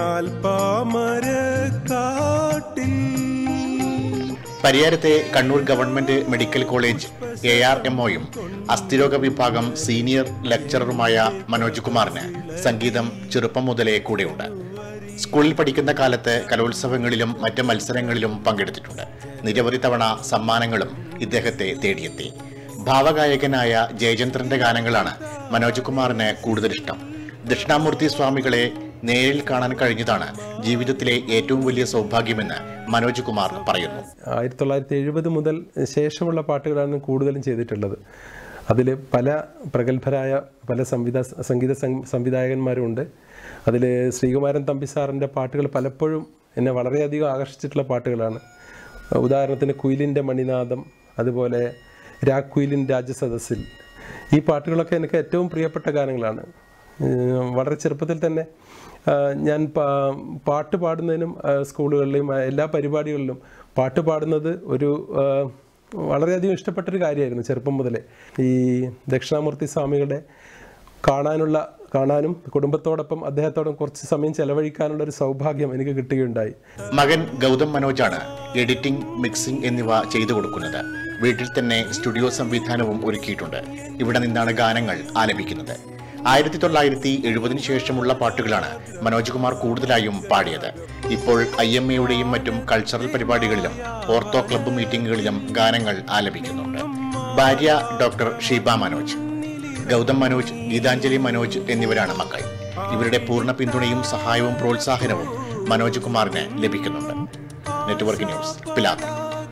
നാൽപ്പാമരക്കാട്ടിൽ. പരിയാരത്തെ കണ്ണൂർ ഗവൺമെന്റ് മെഡിക്കൽ കോളേജ് ARMOയും അസ്ഥിരോഗ വിഭാഗം സീനിയർ ലെക്ചററുമായ മനോജ് കുമാറിന് സംഗീതം ചെറുപ്പം മുതലേ കൂടെയുണ്ട്. സ്കൂളിൽ പഠിക്കുന്ന കാലത്ത് കലോത്സവങ്ങളിലും മറ്റ് മത്സരങ്ങളിലും പങ്കെടുത്തിട്ടുണ്ട്. നിരവധി തവണ സമ്മാനങ്ങളും ഇദ്ദേഹത്തെ തേടിയെത്തി. ഭാവഗായകനായ ജയചന്ദ്രന്റെ ഗാനങ്ങളാണ് മനോജ് കുമാറിന് കൂടുതൽ ഇഷ്ടം. ദക്ഷിണാമൂർത്തി സ്വാമികളെ നേരിൽ കാണാൻ കഴിഞ്ഞതാണ് ജീവിതത്തിലെ ഏറ്റവും വലിയ സൗഭാഗ്യമെന്ന് മനോജ് കുമാർ പറയുന്നു. 1970 മുതൽ ശേഷമുള്ള പാട്ടുകളാണ് കൂടുതലും ചെയ്തിട്ടുള്ളത്. അതിൽ പല പ്രഗത്ഭരായ പല സംഗീത സംവിധായകന്മാരുമുണ്ട്. അതിൽ ശ്രീകുമാരൻ തമ്പി സാറിൻ്റെ പാട്ടുകൾ പലപ്പോഴും എന്നെ വളരെയധികം ആകർഷിച്ചിട്ടുള്ള പാട്ടുകളാണ്. ഉദാഹരണത്തിന് കുയിലിൻ്റെ മണിനാദം, അതുപോലെ രാക്കുയിലിൻ രാജസദസ്സിൽ, ഈ പാട്ടുകളൊക്കെ എനിക്ക് ഏറ്റവും പ്രിയപ്പെട്ട ഗാനങ്ങളാണ്. വളരെ ചെറുപ്പത്തിൽ തന്നെ ഞാൻ പാട്ട് പാടുന്നതിനും സ്കൂളുകളിലും എല്ലാ പരിപാടികളിലും പാട്ട് പാടുന്നത് ഒരു വളരെയധികം ഇഷ്ടപ്പെട്ടൊരു കാര്യമായിരുന്നു ചെറുപ്പം മുതലേ. ഈ ദക്ഷിണാമൂർത്തി സ്വാമികളുടെ കാണാനും കുടുംബത്തോടൊപ്പം അദ്ദേഹത്തോടും കുറച്ച് സമയം ചെലവഴിക്കാനുള്ള ഒരു സൗഭാഗ്യം എനിക്ക് കിട്ടുകയുണ്ടായി. മകൻ ഗൗതം മനോജാണ് എഡിറ്റിംഗ്, മിക്സിംഗ് എന്നിവ ചെയ്തു കൊടുക്കുന്നത്. വീട്ടിൽ തന്നെ സ്റ്റുഡിയോ സംവിധാനവും ഒരുക്കിയിട്ടുണ്ട്. ഇവിടെ നിന്നാണ് ഗാനങ്ങൾ ആലപിക്കുന്നത്. 1970 ശേഷമുള്ള പാട്ടുകളാണ് മനോജ് കുമാർ കൂടുതലായും പാടിയത്. ഇപ്പോൾ IMAയുടെയും മറ്റും കൾച്ചറൽ പരിപാടികളിലും ഓർത്തോ ക്ലബ്ബ് മീറ്റിംഗുകളിലും ഗാനങ്ങൾ ആലപിക്കുന്നുണ്ട്. ഭാര്യ ഡോക്ടർ ഷീബ മനോജ്, ഗൗതം മനോജ്, ഗീതാഞ്ജലി മനോജ് എന്നിവരാണ് മക്കൾ. ഇവരുടെ പൂർണ്ണ പിന്തുണയും സഹായവും പ്രോത്സാഹനവും മനോജ് കുമാറിന് ലഭിക്കുന്നുണ്ട്. Network news, Pilathara.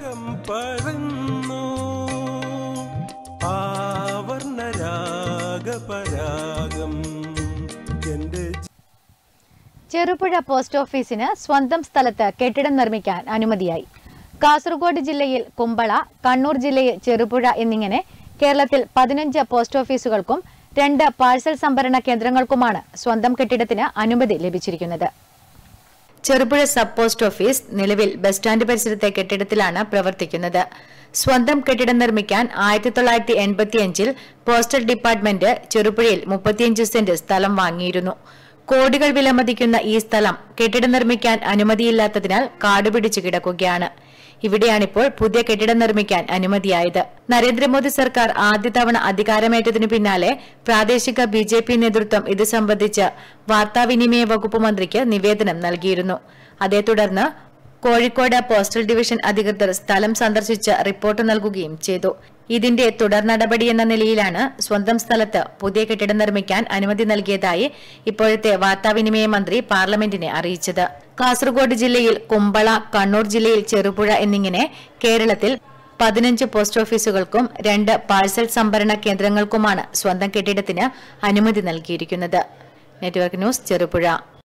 Cherupuzha post ഓഫീസിന് സ്വന്തം സ്ഥലത്ത് കെട്ടിടം നിർമ്മിക്കാൻ അനുമതിയായി. കാസർഗോഡ് ജില്ലയിൽ കുമ്പള, കണ്ണൂർ ജില്ലയിൽ ചെറുപുഴ എന്നിങ്ങനെ കേരളത്തിൽ 15 പോസ്റ്റ് ഓഫീസുകൾക്കും 2 പാഴ്സൽ സംഭരണ കേന്ദ്രങ്ങൾക്കുമാണ് സ്വന്തം കെട്ടിടത്തിന് അനുമതി ലഭിച്ചിരിക്കുന്നത്. ചെറുപുഴ സബ് പോസ്റ്റ് ഓഫീസ് നിലവിൽ ബസ് സ്റ്റാൻഡ് പരിസരത്തെ കെട്ടിടത്തിലാണ് പ്രവർത്തിക്കുന്നത്. സ്വന്തം കെട്ടിടം നിർമ്മിക്കാൻ 1985 പോസ്റ്റൽ ഡിപ്പാർട്ട്മെന്റ് ചെറുപുഴയിൽ 35 സെന്റ് സ്ഥലം വാങ്ങിയിരുന്നു. കോടികൾ വിലമതിക്കുന്ന ഈ സ്ഥലം കെട്ടിടം നിർമ്മിക്കാൻ അനുമതിയില്ലാത്തതിനാൽ കാടുപിടിച്ചു കിടക്കുകയാണ്. ഇവിടെയാണിപ്പോൾ പുതിയ കെട്ടിടം നിർമ്മിക്കാൻ അനുമതിയായത്. നരേന്ദ്രമോദി സർക്കാർ ആദ്യ തവണ അധികാരമേറ്റതിനു പിന്നാലെ പ്രാദേശിക BJP നേതൃത്വം ഇത് സംബന്ധിച്ച് വാർത്താവിനിമയ വകുപ്പ് മന്ത്രിക്ക് നിവേദനം നൽകിയിരുന്നു. അതേ തുടർന്ന് കോഴിക്കോട് പോസ്റ്റൽ ഡിവിഷൻ അധികൃതർ സ്ഥലം സന്ദർശിച്ച് റിപ്പോർട്ട് നൽകുകയും ചെയ്തു. ഇതിന്റെ തുടർ നടപടിയെന്ന നിലയിലാണ് സ്വന്തം സ്ഥലത്ത് പുതിയ കെട്ടിടം നിർമ്മിക്കാൻ അനുമതി നൽകിയതായി ഇപ്പോഴത്തെ വാർത്താവിനിമയ മന്ത്രി പാർലമെന്റിനെ അറിയിച്ചത്. കാസർഗോഡ് ജില്ലയിൽ കുമ്പള, കണ്ണൂർ ജില്ലയിൽ ചെറുപുഴ എന്നിങ്ങനെ കേരളത്തിൽ 15 പോസ്റ്റ് ഓഫീസുകൾക്കും 2 പാഴ്സൽ സംഭരണ കേന്ദ്രങ്ങൾക്കുമാണ് സ്വന്തം കെട്ടിടത്തിന് അനുമതി നൽകിയിരിക്കുന്നത്. Network news, Cherupuzha.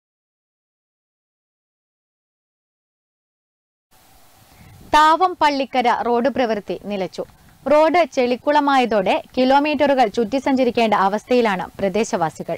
Thavam Pallikkara road പ്രവൃത്തി നിലച്ചു. റോഡ് ചെളിക്കുളമായതോടെ കിലോമീറ്ററുകൾ ചുറ്റി സഞ്ചരിക്കേണ്ട അവസ്ഥയിലാണ് പ്രദേശവാസികൾ.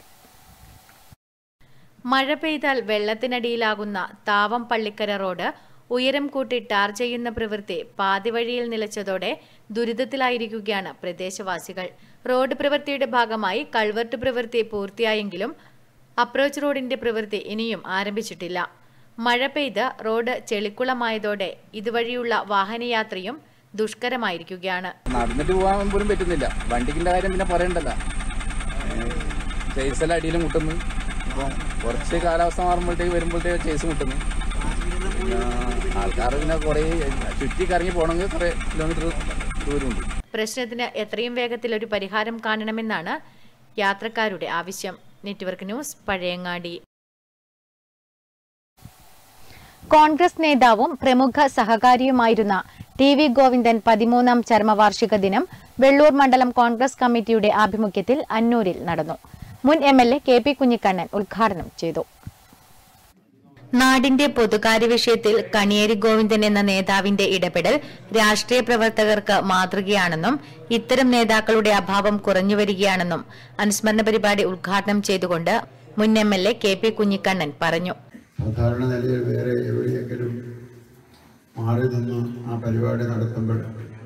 മഴ പെയ്താൽ വെള്ളത്തിനടിയിലാകുന്ന താവം പള്ളിക്കര റോഡ് ഉയരം കൂട്ടി ടാർ ചെയ്യുന്ന പ്രവൃത്തി പാതിവഴിയിൽ നിലച്ചതോടെ ദുരിതത്തിലായിരിക്കുകയാണ് പ്രദേശവാസികൾ. റോഡ് പ്രവൃത്തിയുടെ ഭാഗമായി കൾവർട്ട് പ്രവൃത്തി പൂർത്തിയായെങ്കിലും അപ്രോച്ച് റോഡിന്റെ പ്രവൃത്തി ഇനിയും ആരംഭിച്ചിട്ടില്ല. മഴ പെയ്ത് റോഡ് ചെളിക്കുളമായതോടെ ഇതുവഴിയുള്ള വാഹനയാത്രയും ദുഷ്കരമായിരിക്കുകയാണ്. നടന്നിട്ട് പോകാൻ പോലും പറ്റുന്നില്ല. വണ്ടിക്കിന്റെ കാര്യം പിന്നെ പറയണ്ടല്ല, ചേസെല്ലാം അടിയിലും മുട്ടുന്നു. അപ്പോൾ കുറച്ച് കാലാവസ്ഥ വരുമ്പോഴത്തേക്ക് ചേസ് മുട്ടുന്നു. ആൾക്കാർ പിന്നെ കുറേ ചുറ്റി കറങ്ങി പോകണമെങ്കിൽ കുറേ കിലോമീറ്റർ ദൂരമുണ്ട്. പ്രശ്നത്തിന് എത്രയും വേഗത്തിൽ ഒരു പരിഹാരം കാണണമെന്നാണ് യാത്രക്കാരുടെ ആവശ്യം. Network news, Pazhayangadi. കോൺഗ്രസ് നേതാവും പ്രമുഖ സഹകാരിയുമായിരുന്ന TV ഗോവിന്ദൻ 13ാം ചരമവാർഷിക ദിനം വെള്ളൂർ മണ്ഡലം കോൺഗ്രസ് കമ്മിറ്റിയുടെ ആഭിമുഖ്യത്തിൽ അന്നൂരിൽ നടന്നു. മുൻ MLA KP കുഞ്ഞിക്കണ്ണൻ ഉദ്ഘാടനം ചെയ്തു. നാടിന്റെ പൊതുകാര്യ വിഷയത്തിൽ കണിയേരി ഗോവിന്ദൻ എന്ന നേതാവിന്റെ ഇടപെടൽ രാഷ്ട്രീയ പ്രവർത്തകർക്ക് മാതൃകയാണെന്നും ഇത്തരം നേതാക്കളുടെ അഭാവം കുറഞ്ഞുവരികയാണെന്നും അനുസ്മരണ പരിപാടി ഉദ്ഘാടനം ചെയ്തുകൊണ്ട് മുൻ MLA KP കുഞ്ഞിക്കണ്ണൻ പറഞ്ഞു. സാധാരണ നിലയിൽ വേറെ എവിടെയെങ്കിലും മാറി നിന്ന് ആ പരിപാടി നടത്തുമ്പോൾ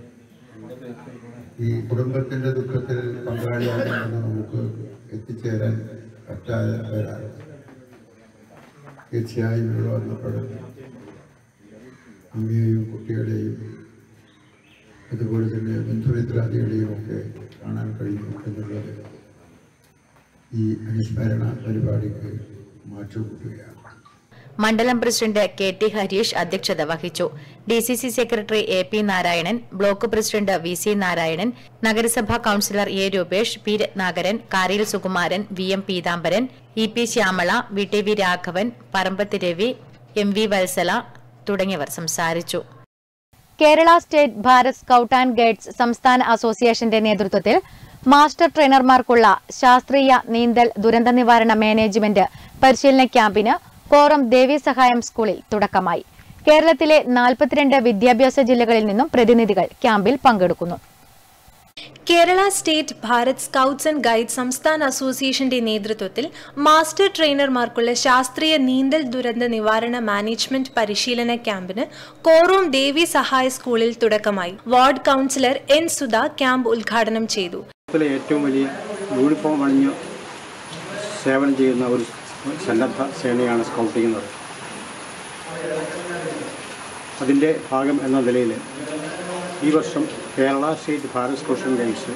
ഈ കുടുംബത്തിന്റെ ദുഃഖത്തിൽ പങ്കാളിയാകുമെന്ന് നമുക്ക് എത്തിച്ചേരാൻ പറ്റാത്തവരാണ്. തീർച്ചയായും ഇവിടെ വന്നപ്പോൾ അമ്മയെയും കുട്ടികളെയും അതുപോലെ തന്നെ ബന്ധുമിത്രാദികളെയും ഒക്കെ കാണാൻ കഴിയും എന്നുള്ളത് ഈ അനുസ്മരണ പരിപാടിക്ക് മാറ്റുകൂട്ടുകയാണ്. മണ്ഡലം പ്രസിഡന്റ് KT ഹരീഷ് അധ്യക്ഷത വഹിച്ചു. DCC secretary AP Narayanan, block president VC Narayanan, നഗരസഭാ councillor A Roopesh, P Ratnakaran, Kariyil Sukumaran, VM Peethambaran, EP Shyamala, VTV Raghavan, Parambath Ravi, MV Valsala തുടങ്ങിയവർ സംസാരിച്ചു. Kerala state Bharat scout and guides സംസ്ഥാന അസോസിയേഷന്റെ നേതൃത്വത്തിൽ മാസ്റ്റർ ട്രെയിനർമാർക്കുള്ള ശാസ്ത്രീയ നീന്തൽ ദുരന്ത നിവാരണ മാനേജ്മെന്റ് പരിശീലന ക്യാമ്പിന് കോറം ദേവി സഹായം സ്കൂളിൽ തുടക്കമായി. കേരളത്തിലെ 42 വിദ്യാഭ്യാസ ജില്ലകളിൽ നിന്നും പ്രതിനിധികൾ ക്യാമ്പിൽ പങ്കെടുക്കുന്നു. Kerala state Bharat scouts and guides സംസ്ഥാന അസോസിയേഷന്റെ നേതൃത്വത്തിൽ മാസ്റ്റർ ട്രെയിനർമാർക്കുള്ള ശാസ്ത്രീയ നീന്തൽ ദുരന്ത നിവാരണ മാനേജ്മെന്റ് പരിശീലന ക്യാമ്പിന് കോറം ദേവി സഹായ സ്കൂളിൽ തുടക്കമായി. Ward councillor N Sudha camp ഉദ്ഘാടനം ചെയ്തു. ഏറ്റവും വലിയ യൂണിഫോം അണിഞ്ഞ് സേവനം ചെയ്യുന്ന ഒരു സന്നദ്ധ സേനയാണ് സ്കൗട്ടിംഗ് എന്നത്. അതിൻ്റെ ഭാഗം എന്ന നിലയിൽ ഈ വർഷം Kerala state Bharat scouts and guides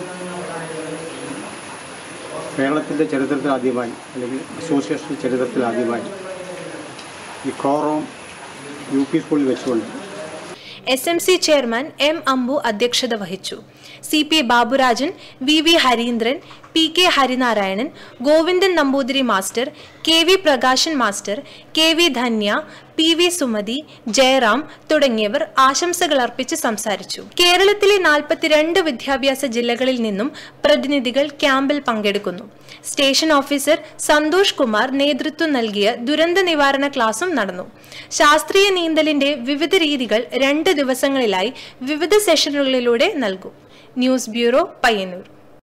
കേരളത്തിൻ്റെ ചരിത്രത്തിൽ ആദ്യമായി അല്ലെങ്കിൽ അസോസിയേഷൻ ചരിത്രത്തിൽ ആദ്യമായി ഈ കോറോം UP സ്കൂളിൽ വെച്ചുകൊണ്ട് SMC ചെയർമാൻ M അംബു അധ്യക്ഷത വഹിച്ചു. CP Baburajan, VV Harindran, PK Harinarayanan, Govindan Namboothiri master, KV Prakashan master, KV Dhanya, PV Sumathi, Jayaram തുടങ്ങിയവർ ആശംസകൾ അർപ്പിച്ച് സംസാരിച്ചു. കേരളത്തിലെ 42 വിദ്യാഭ്യാസ ജില്ലകളിൽ നിന്നും പ്രതിനിധികൾ ക്യാമ്പിൽ പങ്കെടുക്കുന്നു. സ്റ്റേഷൻ ഓഫീസർ സന്തോഷ് കുമാർ നേതൃത്വം നൽകിയ ദുരന്ത നിവാരണ ക്ലാസും നടന്നു. ശാസ്ത്രീയ നീന്തലിന്റെ വിവിധ രീതികൾ 2 ദിവസങ്ങളിലായി വിവിധ സെഷനുകളിലൂടെ നൽകും. News bureau, Payyanur.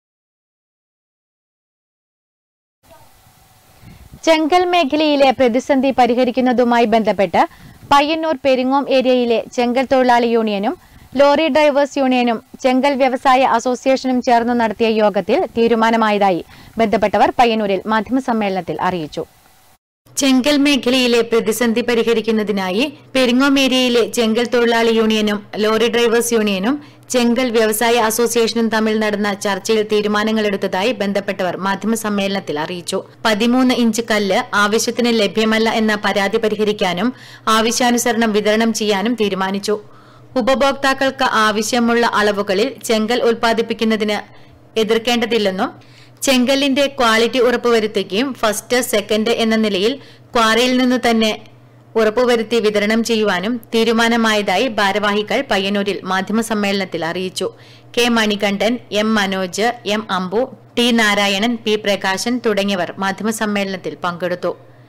ചെങ്കൽ മേഖലയിലെ പ്രതിസന്ധി പരിഹരിക്കുന്നതുമായി ബന്ധപ്പെട്ട് പയ്യന്നൂർ പെരിങ്ങോം ഏരിയയിലെ ചെങ്കൽ തൊഴിലാളി യൂണിയനും ലോറി ഡ്രൈവേഴ്സ് യൂണിയനും ചെങ്കൽ വ്യവസായ അസോസിയേഷനും ചേർന്ന് നടത്തിയ യോഗത്തിൽ തീരുമാനമായതായി ബന്ധപ്പെട്ടവർ പയ്യന്നൂരിൽ മാധ്യമസമ്മേളനത്തിൽ അറിയിച്ചു. ചെങ്കൽ മേഖലയിലെ പ്രതിസന്ധി പരിഹരിക്കുന്നതിനായി പെരിങ്ങോം ഏരിയയിലെ ചെങ്കൽ തൊഴിലാളി യൂണിയനും ലോറി ഡ്രൈവേഴ്സ് യൂണിയനും ചെങ്കൽ വ്യവസായ അസോസിയേഷനും തമ്മിൽ നടന്ന ചർച്ചയിൽ തീരുമാനങ്ങളെടുത്തതായി ബന്ധപ്പെട്ടവർ മാധ്യമസമ്മേളനത്തിൽ അറിയിച്ചു. 13 ഇഞ്ച് കല്ല് ആവശ്യത്തിന് ലഭ്യമല്ല എന്ന പരാതി പരിഹരിക്കാനും ആവശ്യാനുസരണം വിതരണം ചെയ്യാനും തീരുമാനിച്ചു. ഉപഭോക്താക്കൾക്ക് ആവശ്യമുള്ള അളവുകളിൽ ചെങ്കൽ ഉൽപ്പാദിപ്പിക്കുന്നതിന് എതിർക്കേണ്ടതില്ലെന്നും ചെങ്കലിന്റെ ക്വാളിറ്റി ഉറപ്പുവരുത്തുകയും ഫസ്റ്റ്, സെക്കൻഡ് എന്ന നിലയിൽ ക്വാറിയിൽ നിന്ന് തന്നെ ഉറപ്പുവരുത്തി വിതരണം ചെയ്യുവാനും തീരുമാനമായതായി ഭാരവാഹികൾ പയ്യന്നൂരിൽ മാധ്യമസമ്മേളനത്തിൽ അറിയിച്ചു. K Manikandan, M Manoj, M Ambu, T Narayanan, P Prakashan തുടങ്ങിയവർ മാധ്യമസമ്മേളനത്തിൽ പങ്കെടുത്തു.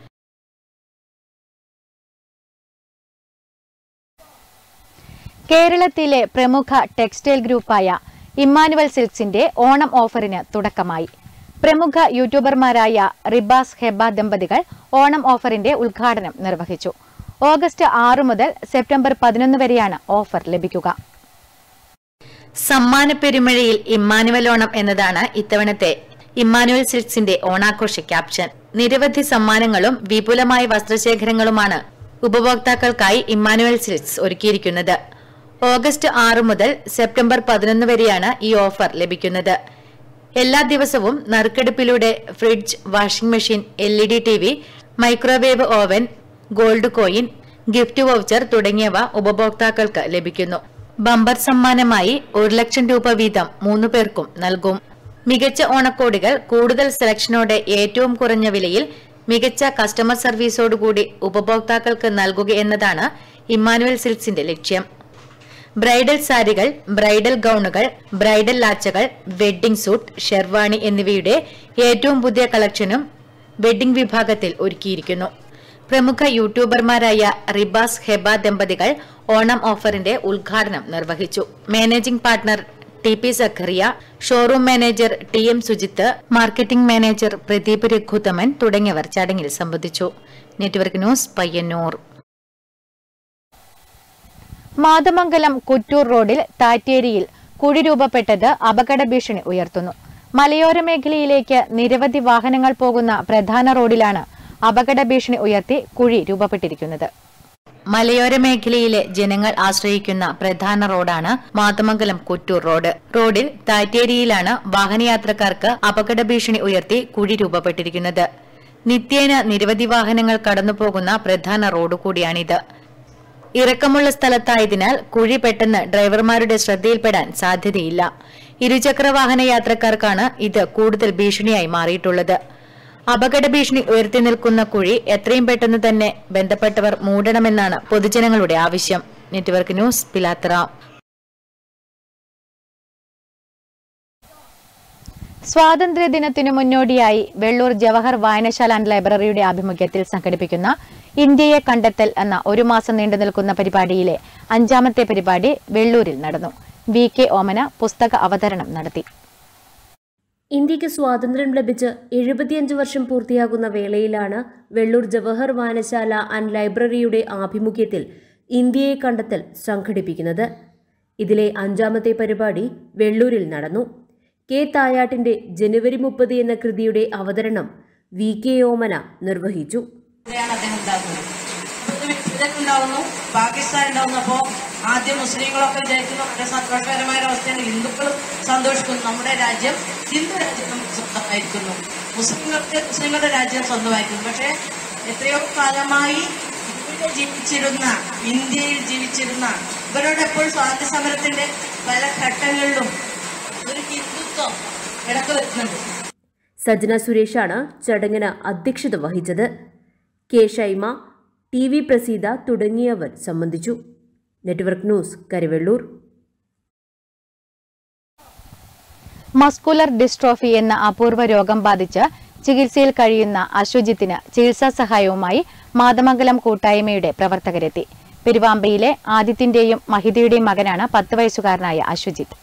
കേരളത്തിലെ പ്രമുഖ ടെക്സ്റ്റൈൽ ഗ്രൂപ്പായ ഇമ്മാനുവൽ സിൽക്സിന്റെ ഓണം ഓഫറിന് തുടക്കമായി. പ്രമുഖ യൂട്യൂബർമാരായ റിബാസ് ഹെബ ദമ്പതികൾ ഓണം ഓഫറിന്റെ ഉദ്ഘാടനം നിർവഹിച്ചു. ഓഗസ്റ്റ് 6 മുതൽ സെപ്റ്റംബർ 11 വരെയാണ് ഓഫർ ലഭിക്കുക. സമ്മാന പെരുമഴയിൽ ഇമ്മാനുവൽ ഓണം എന്നതാണ് ഇത്തവണത്തെ ഇമ്മാനുവൽ സിൽക്സിന്റെ ഓണാഘോഷ ക്യാപ്ഷൻ. നിരവധി സമ്മാനങ്ങളും വിപുലമായ വസ്ത്രശേഖരങ്ങളുമാണ് ഉപഭോക്താക്കൾക്കായി ഇമ്മാനുവൽ സിൽക്സ് ഒരുക്കിയിരിക്കുന്നത്. ഓഗസ്റ്റ് 6 മുതൽ സെപ്റ്റംബർ 11 വരെയാണ് ഈ ഓഫർ ലഭിക്കുന്നത്. എല്ലാ ദിവസവും നറുക്കെടുപ്പിലൂടെ fridge, washing machine, LED TV, microwave oven, gold coin, gift voucher തുടങ്ങിയവ ഉപഭോക്താക്കൾക്ക് ലഭിക്കുന്നു. ബമ്പർ സമ്മാനമായി 1 ലക്ഷം രൂപ വീതം 3 പേർക്കും നൽകും. മികച്ച ഓണക്കോടികൾ കൂടുതൽ സെലക്ഷനോടെ ഏറ്റവും കുറഞ്ഞ വിലയിൽ മികച്ച കസ്റ്റമർ സർവീസോടുകൂടി ഉപഭോക്താക്കൾക്ക് നൽകുക എന്നതാണ് ഇമ്മാനുവൽ സിൽക്സിന്റെ ലക്ഷ്യം. ബ്രൈഡൽ സാരികൾ, ബ്രൈഡൽ ഗൌണുകൾ, ബ്രൈഡൽ ലാച്ചകൾ, വെഡ്ഡിംഗ് സൂട്ട്, ഷെർവാണി എന്നിവയുടെ ഏറ്റവും പുതിയ കളക്ഷനും വെഡ്ഡിംഗ് വിഭാഗത്തിൽ ഒരുക്കിയിരിക്കുന്നു. പ്രമുഖ യൂട്യൂബർമാരായ റിബാസ് ഹെബ ദമ്പതികൾ ഓണം ഓഫറിന്റെ ഉദ്ഘാടനം നിർവഹിച്ചു. Managing partner TP Zacharia, showroom manager TM Sujith, marketing manager Pradeep Raghuthaman തുടങ്ങിയവർ ചടങ്ങിൽ സംബന്ധിച്ചു. Network news, Payyanur. മാതമംഗലം കുറ്റൂർ റോഡിൽ താറ്റേരിയിൽ കുഴി രൂപപ്പെട്ടത് അപകട ഭീഷണി ഉയർത്തുന്നു. മലയോര മേഖലയിലേക്ക് നിരവധി വാഹനങ്ങൾ പോകുന്ന പ്രധാന റോഡിലാണ് അപകട ഭീഷണി ഉയർത്തി കുഴി രൂപപ്പെട്ടിരിക്കുന്നത്. മലയോര മേഖലയിലെ ജനങ്ങൾ ആശ്രയിക്കുന്ന പ്രധാന റോഡാണ് മാതമംഗലം കുറ്റൂർ റോഡ്. റോഡിൽ താറ്റേരിയിലാണ് വാഹനയാത്രക്കാർക്ക് അപകട ഭീഷണി ഉയർത്തി കുഴി രൂപപ്പെട്ടിരിക്കുന്നത്. നിത്യേന നിരവധി വാഹനങ്ങൾ കടന്നുപോകുന്ന പ്രധാന റോഡ് കൂടിയാണിത്. ഇറക്കമുള്ള സ്ഥലത്തായതിനാൽ കുഴി പെട്ടെന്ന് ഡ്രൈവർമാരുടെ ശ്രദ്ധയിൽപ്പെടാൻ സാധ്യതയില്ല. ഇരുചക്ര വാഹന യാത്രക്കാർക്കാണ് ഇത് കൂടുതൽ ഭീഷണിയായി മാറിയിട്ടുള്ളത്. അപകട ഭീഷണി ഉയർത്തി നിൽക്കുന്ന കുഴി എത്രയും പെട്ടെന്ന് തന്നെ ബന്ധപ്പെട്ടവർ മൂടണമെന്നാണ് പൊതുജനങ്ങളുടെ ആവശ്യം. Network news, Pilathara. സ്വാതന്ത്ര്യദിനത്തിനു മുന്നോടിയായി വെള്ളൂർ ജവഹർ വായനശാല ആൻഡ് ലൈബ്രറിയുടെ ആഭിമുഖ്യത്തിൽ സംഘടിപ്പിക്കുന്ന ഇന്ത്യയെ കണ്ടെത്തൽ എന്ന 1 മാസം നീണ്ടു നിൽക്കുന്ന പരിപാടിയിലെ 5ാമത്തെ പരിപാടി വെള്ളൂരിൽ നടന്നു. VK ഓമന പുസ്തക അവതരണം നടത്തി. ഇന്ത്യക്ക് സ്വാതന്ത്ര്യം ലഭിച്ച് 75 വർഷം പൂർത്തിയാകുന്ന വേളയിലാണ് വെള്ളൂർ ജവഹർ വായനശാല ആൻഡ് ലൈബ്രറിയുടെ ആഭിമുഖ്യത്തിൽ ഇന്ത്യയെ കണ്ടെത്തൽ സംഘടിപ്പിക്കുന്നത്. ഇതിലെ 5ാമത്തെ പരിപാടി വെള്ളൂരിൽ നടന്നു. K. തായാട്ടിന്റെ ജനുവരി 30 എന്ന കൃതിയുടെ അവതരണം VK ഓമന നിർവഹിച്ചു. പാകിസ്ഥാൻ ഉണ്ടാവുന്നപ്പോൾ ആദ്യം മുസ്ലിങ്ങളൊക്കെ വിചാരിക്കുന്നു വളരെ സന്തോഷകരമായ അവസ്ഥയാണ്. ഹിന്ദുക്കളും സന്തോഷിക്കുന്നു, നമ്മുടെ രാജ്യം ഹിന്ദു രാജ്യം നമുക്ക് സ്വന്തമായിരിക്കുന്നു, മുസ്ലിങ്ങളുടെ രാജ്യം സ്വന്തമായിരിക്കുന്നു. പക്ഷേ എത്രയോ കാലമായി ഇന്ത്യയിൽ ജീവിച്ചിരുന്ന ഇവരോടെപ്പോൾ സ്വാതന്ത്ര്യ സമരത്തിന്റെ പല ഘട്ടങ്ങളിലും ഒരു ഹിന്ദുത്വം ഇടക്ക് വരുന്നുണ്ട്. സജ്ന സുരേഷാണ് ചടങ്ങിന് അധ്യക്ഷത വഹിച്ചത്. K. ഷൈമ, TV പ്രസീത തുടങ്ങിയവർ സംബന്ധിച്ചു. Network news, Karivellur. Muscular dystrophy എന്ന അപൂർവ രോഗം ബാധിച്ച് ചികിത്സയിൽ കഴിയുന്ന അശ്വജിത്തിന് ചികിത്സാ സഹായവുമായി മാതമംഗലം കൂട്ടായ്മയുടെ പ്രവർത്തകരെത്തി. പെരുവാമ്പയിലെ ആദിത്യന്റെയും മഹിതയുടെയും മകനാണ് 10 വയസ്സുകാരനായ അശ്വജിത്ത്.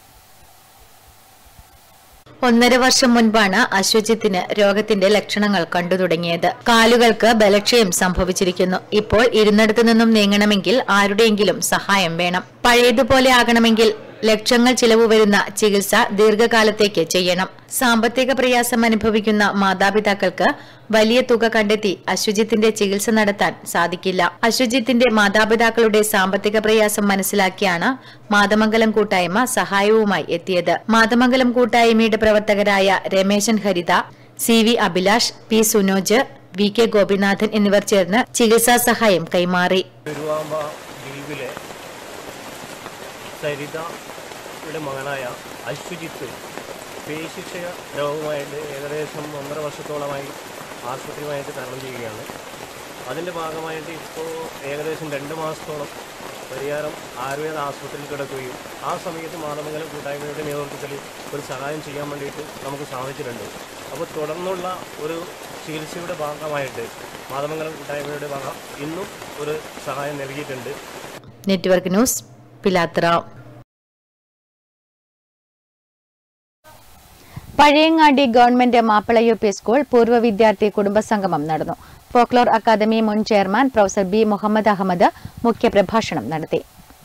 1.5 വർഷം മുൻപാണ് അശ്വജിത്തിന് രോഗത്തിന്റെ ലക്ഷണങ്ങൾ കണ്ടു തുടങ്ങിയത്. കാലുകൾക്ക് ബലക്ഷയം സംഭവിച്ചിരിക്കുന്നു. ഇപ്പോൾ ഇരുന്നിടത്തു നിന്നും നീങ്ങണമെങ്കിൽ ആരുടെയെങ്കിലും സഹായം വേണം. പഴയതുപോലെ ആകണമെങ്കിൽ ലക്ഷങ്ങൾ ചിലവ് വരുന്ന ചികിത്സ ദീർഘകാലത്തേക്ക് ചെയ്യണം. സാമ്പത്തിക പ്രയാസം അനുഭവിക്കുന്ന മാതാപിതാക്കൾക്ക് വലിയ തുക കണ്ടെത്തി അശ്വജിത്തിന്റെ ചികിത്സ നടത്താൻ സാധിക്കില്ല. അശ്വജിത്തിന്റെ മാതാപിതാക്കളുടെ സാമ്പത്തിക പ്രയാസം മനസ്സിലാക്കിയാണ് മാതമംഗലം കൂട്ടായ്മ സഹായവുമായി എത്തിയത്. മാതമംഗലം കൂട്ടായ്മയുടെ പ്രവർത്തകരായ രമേശൻ ഹരിത, CV Abhilash, P. Sunoj, VK Gopinathan എന്നിവർ ചേർന്ന് ചികിത്സാ സഹായം കൈമാറി. സരിതയുടെ മകനായ അശ്വജിത്ത് പേശിക്ഷയ രോഗമായിട്ട് ഏകദേശം 1.5 വർഷത്തോളമായി ആശുപത്രിയുമായിട്ട് തരണം ചെയ്യുകയാണ്. അതിൻ്റെ ഭാഗമായിട്ട് ഇപ്പോൾ ഏകദേശം 2 മാസത്തോളം പരിയാരം ആയുർവേദ ആശുപത്രിയിൽ കിടക്കുകയും ആ സമയത്ത് മാതമംഗലം കൂട്ടായ്മയുടെ നേതൃത്വത്തിൽ ഒരു സഹായം ചെയ്യാൻ വേണ്ടിയിട്ട് നമുക്ക് സാധിച്ചിട്ടുണ്ട്. അപ്പോൾ തുടർന്നുള്ള ഒരു ചികിത്സയുടെ ഭാഗമായിട്ട് മാതമംഗലം കൂട്ടായ്മയുടെ ഭാഗം ഇന്നും ഒരു സഹായം നൽകിയിട്ടുണ്ട്. Network news, Pilathara. Pazhayangadi government Mappila UP school പൂർവ്വ വിദ്യാർത്ഥി കുടുംബസംഗമം നടന്നു. ഫോക്ലോർ അക്കാദമി മുൻ chairman professor B. Muhammad Ahmed മുഖ്യപ്രഭാഷണം നടത്തി.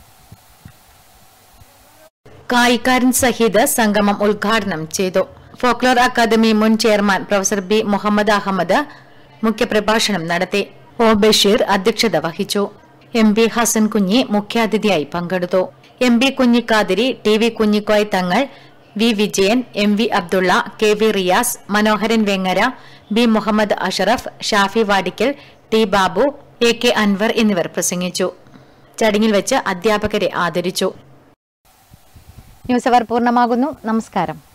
കായിക്കാരൻ സഹിത് സംഗമം ഉദ്ഘാടനം ചെയ്തു. ഫോക്ലോർ അക്കാദമി മുൻ chairman professor B. Muhammad Ahmed മുഖ്യപ്രഭാഷണം നടത്തി. O. ബഷീർ അധ്യക്ഷത വഹിച്ചു. MB ഹസൻ കുഞ്ഞി മുഖ്യാതിഥിയായി പങ്കെടുത്തു. MB കുഞ്ഞിക്കാതിരി, TV കുഞ്ഞിക്കോയ് തങ്ങൾ, V. Vijayan, MV Abdulla, KV Riyas, മനോഹരൻ Vengara, B. Muhammad Ashraf, Shafi Vadikkal, T. Babu, AK Anwar എന്നിവർ പ്രസംഗിച്ചു. ചടങ്ങിൽ വെച്ച് അധ്യാപകരെ ആദരിച്ചു. ന്യൂസ് അവർ പൂർണ്ണമാകുന്നു. നമസ്കാരം.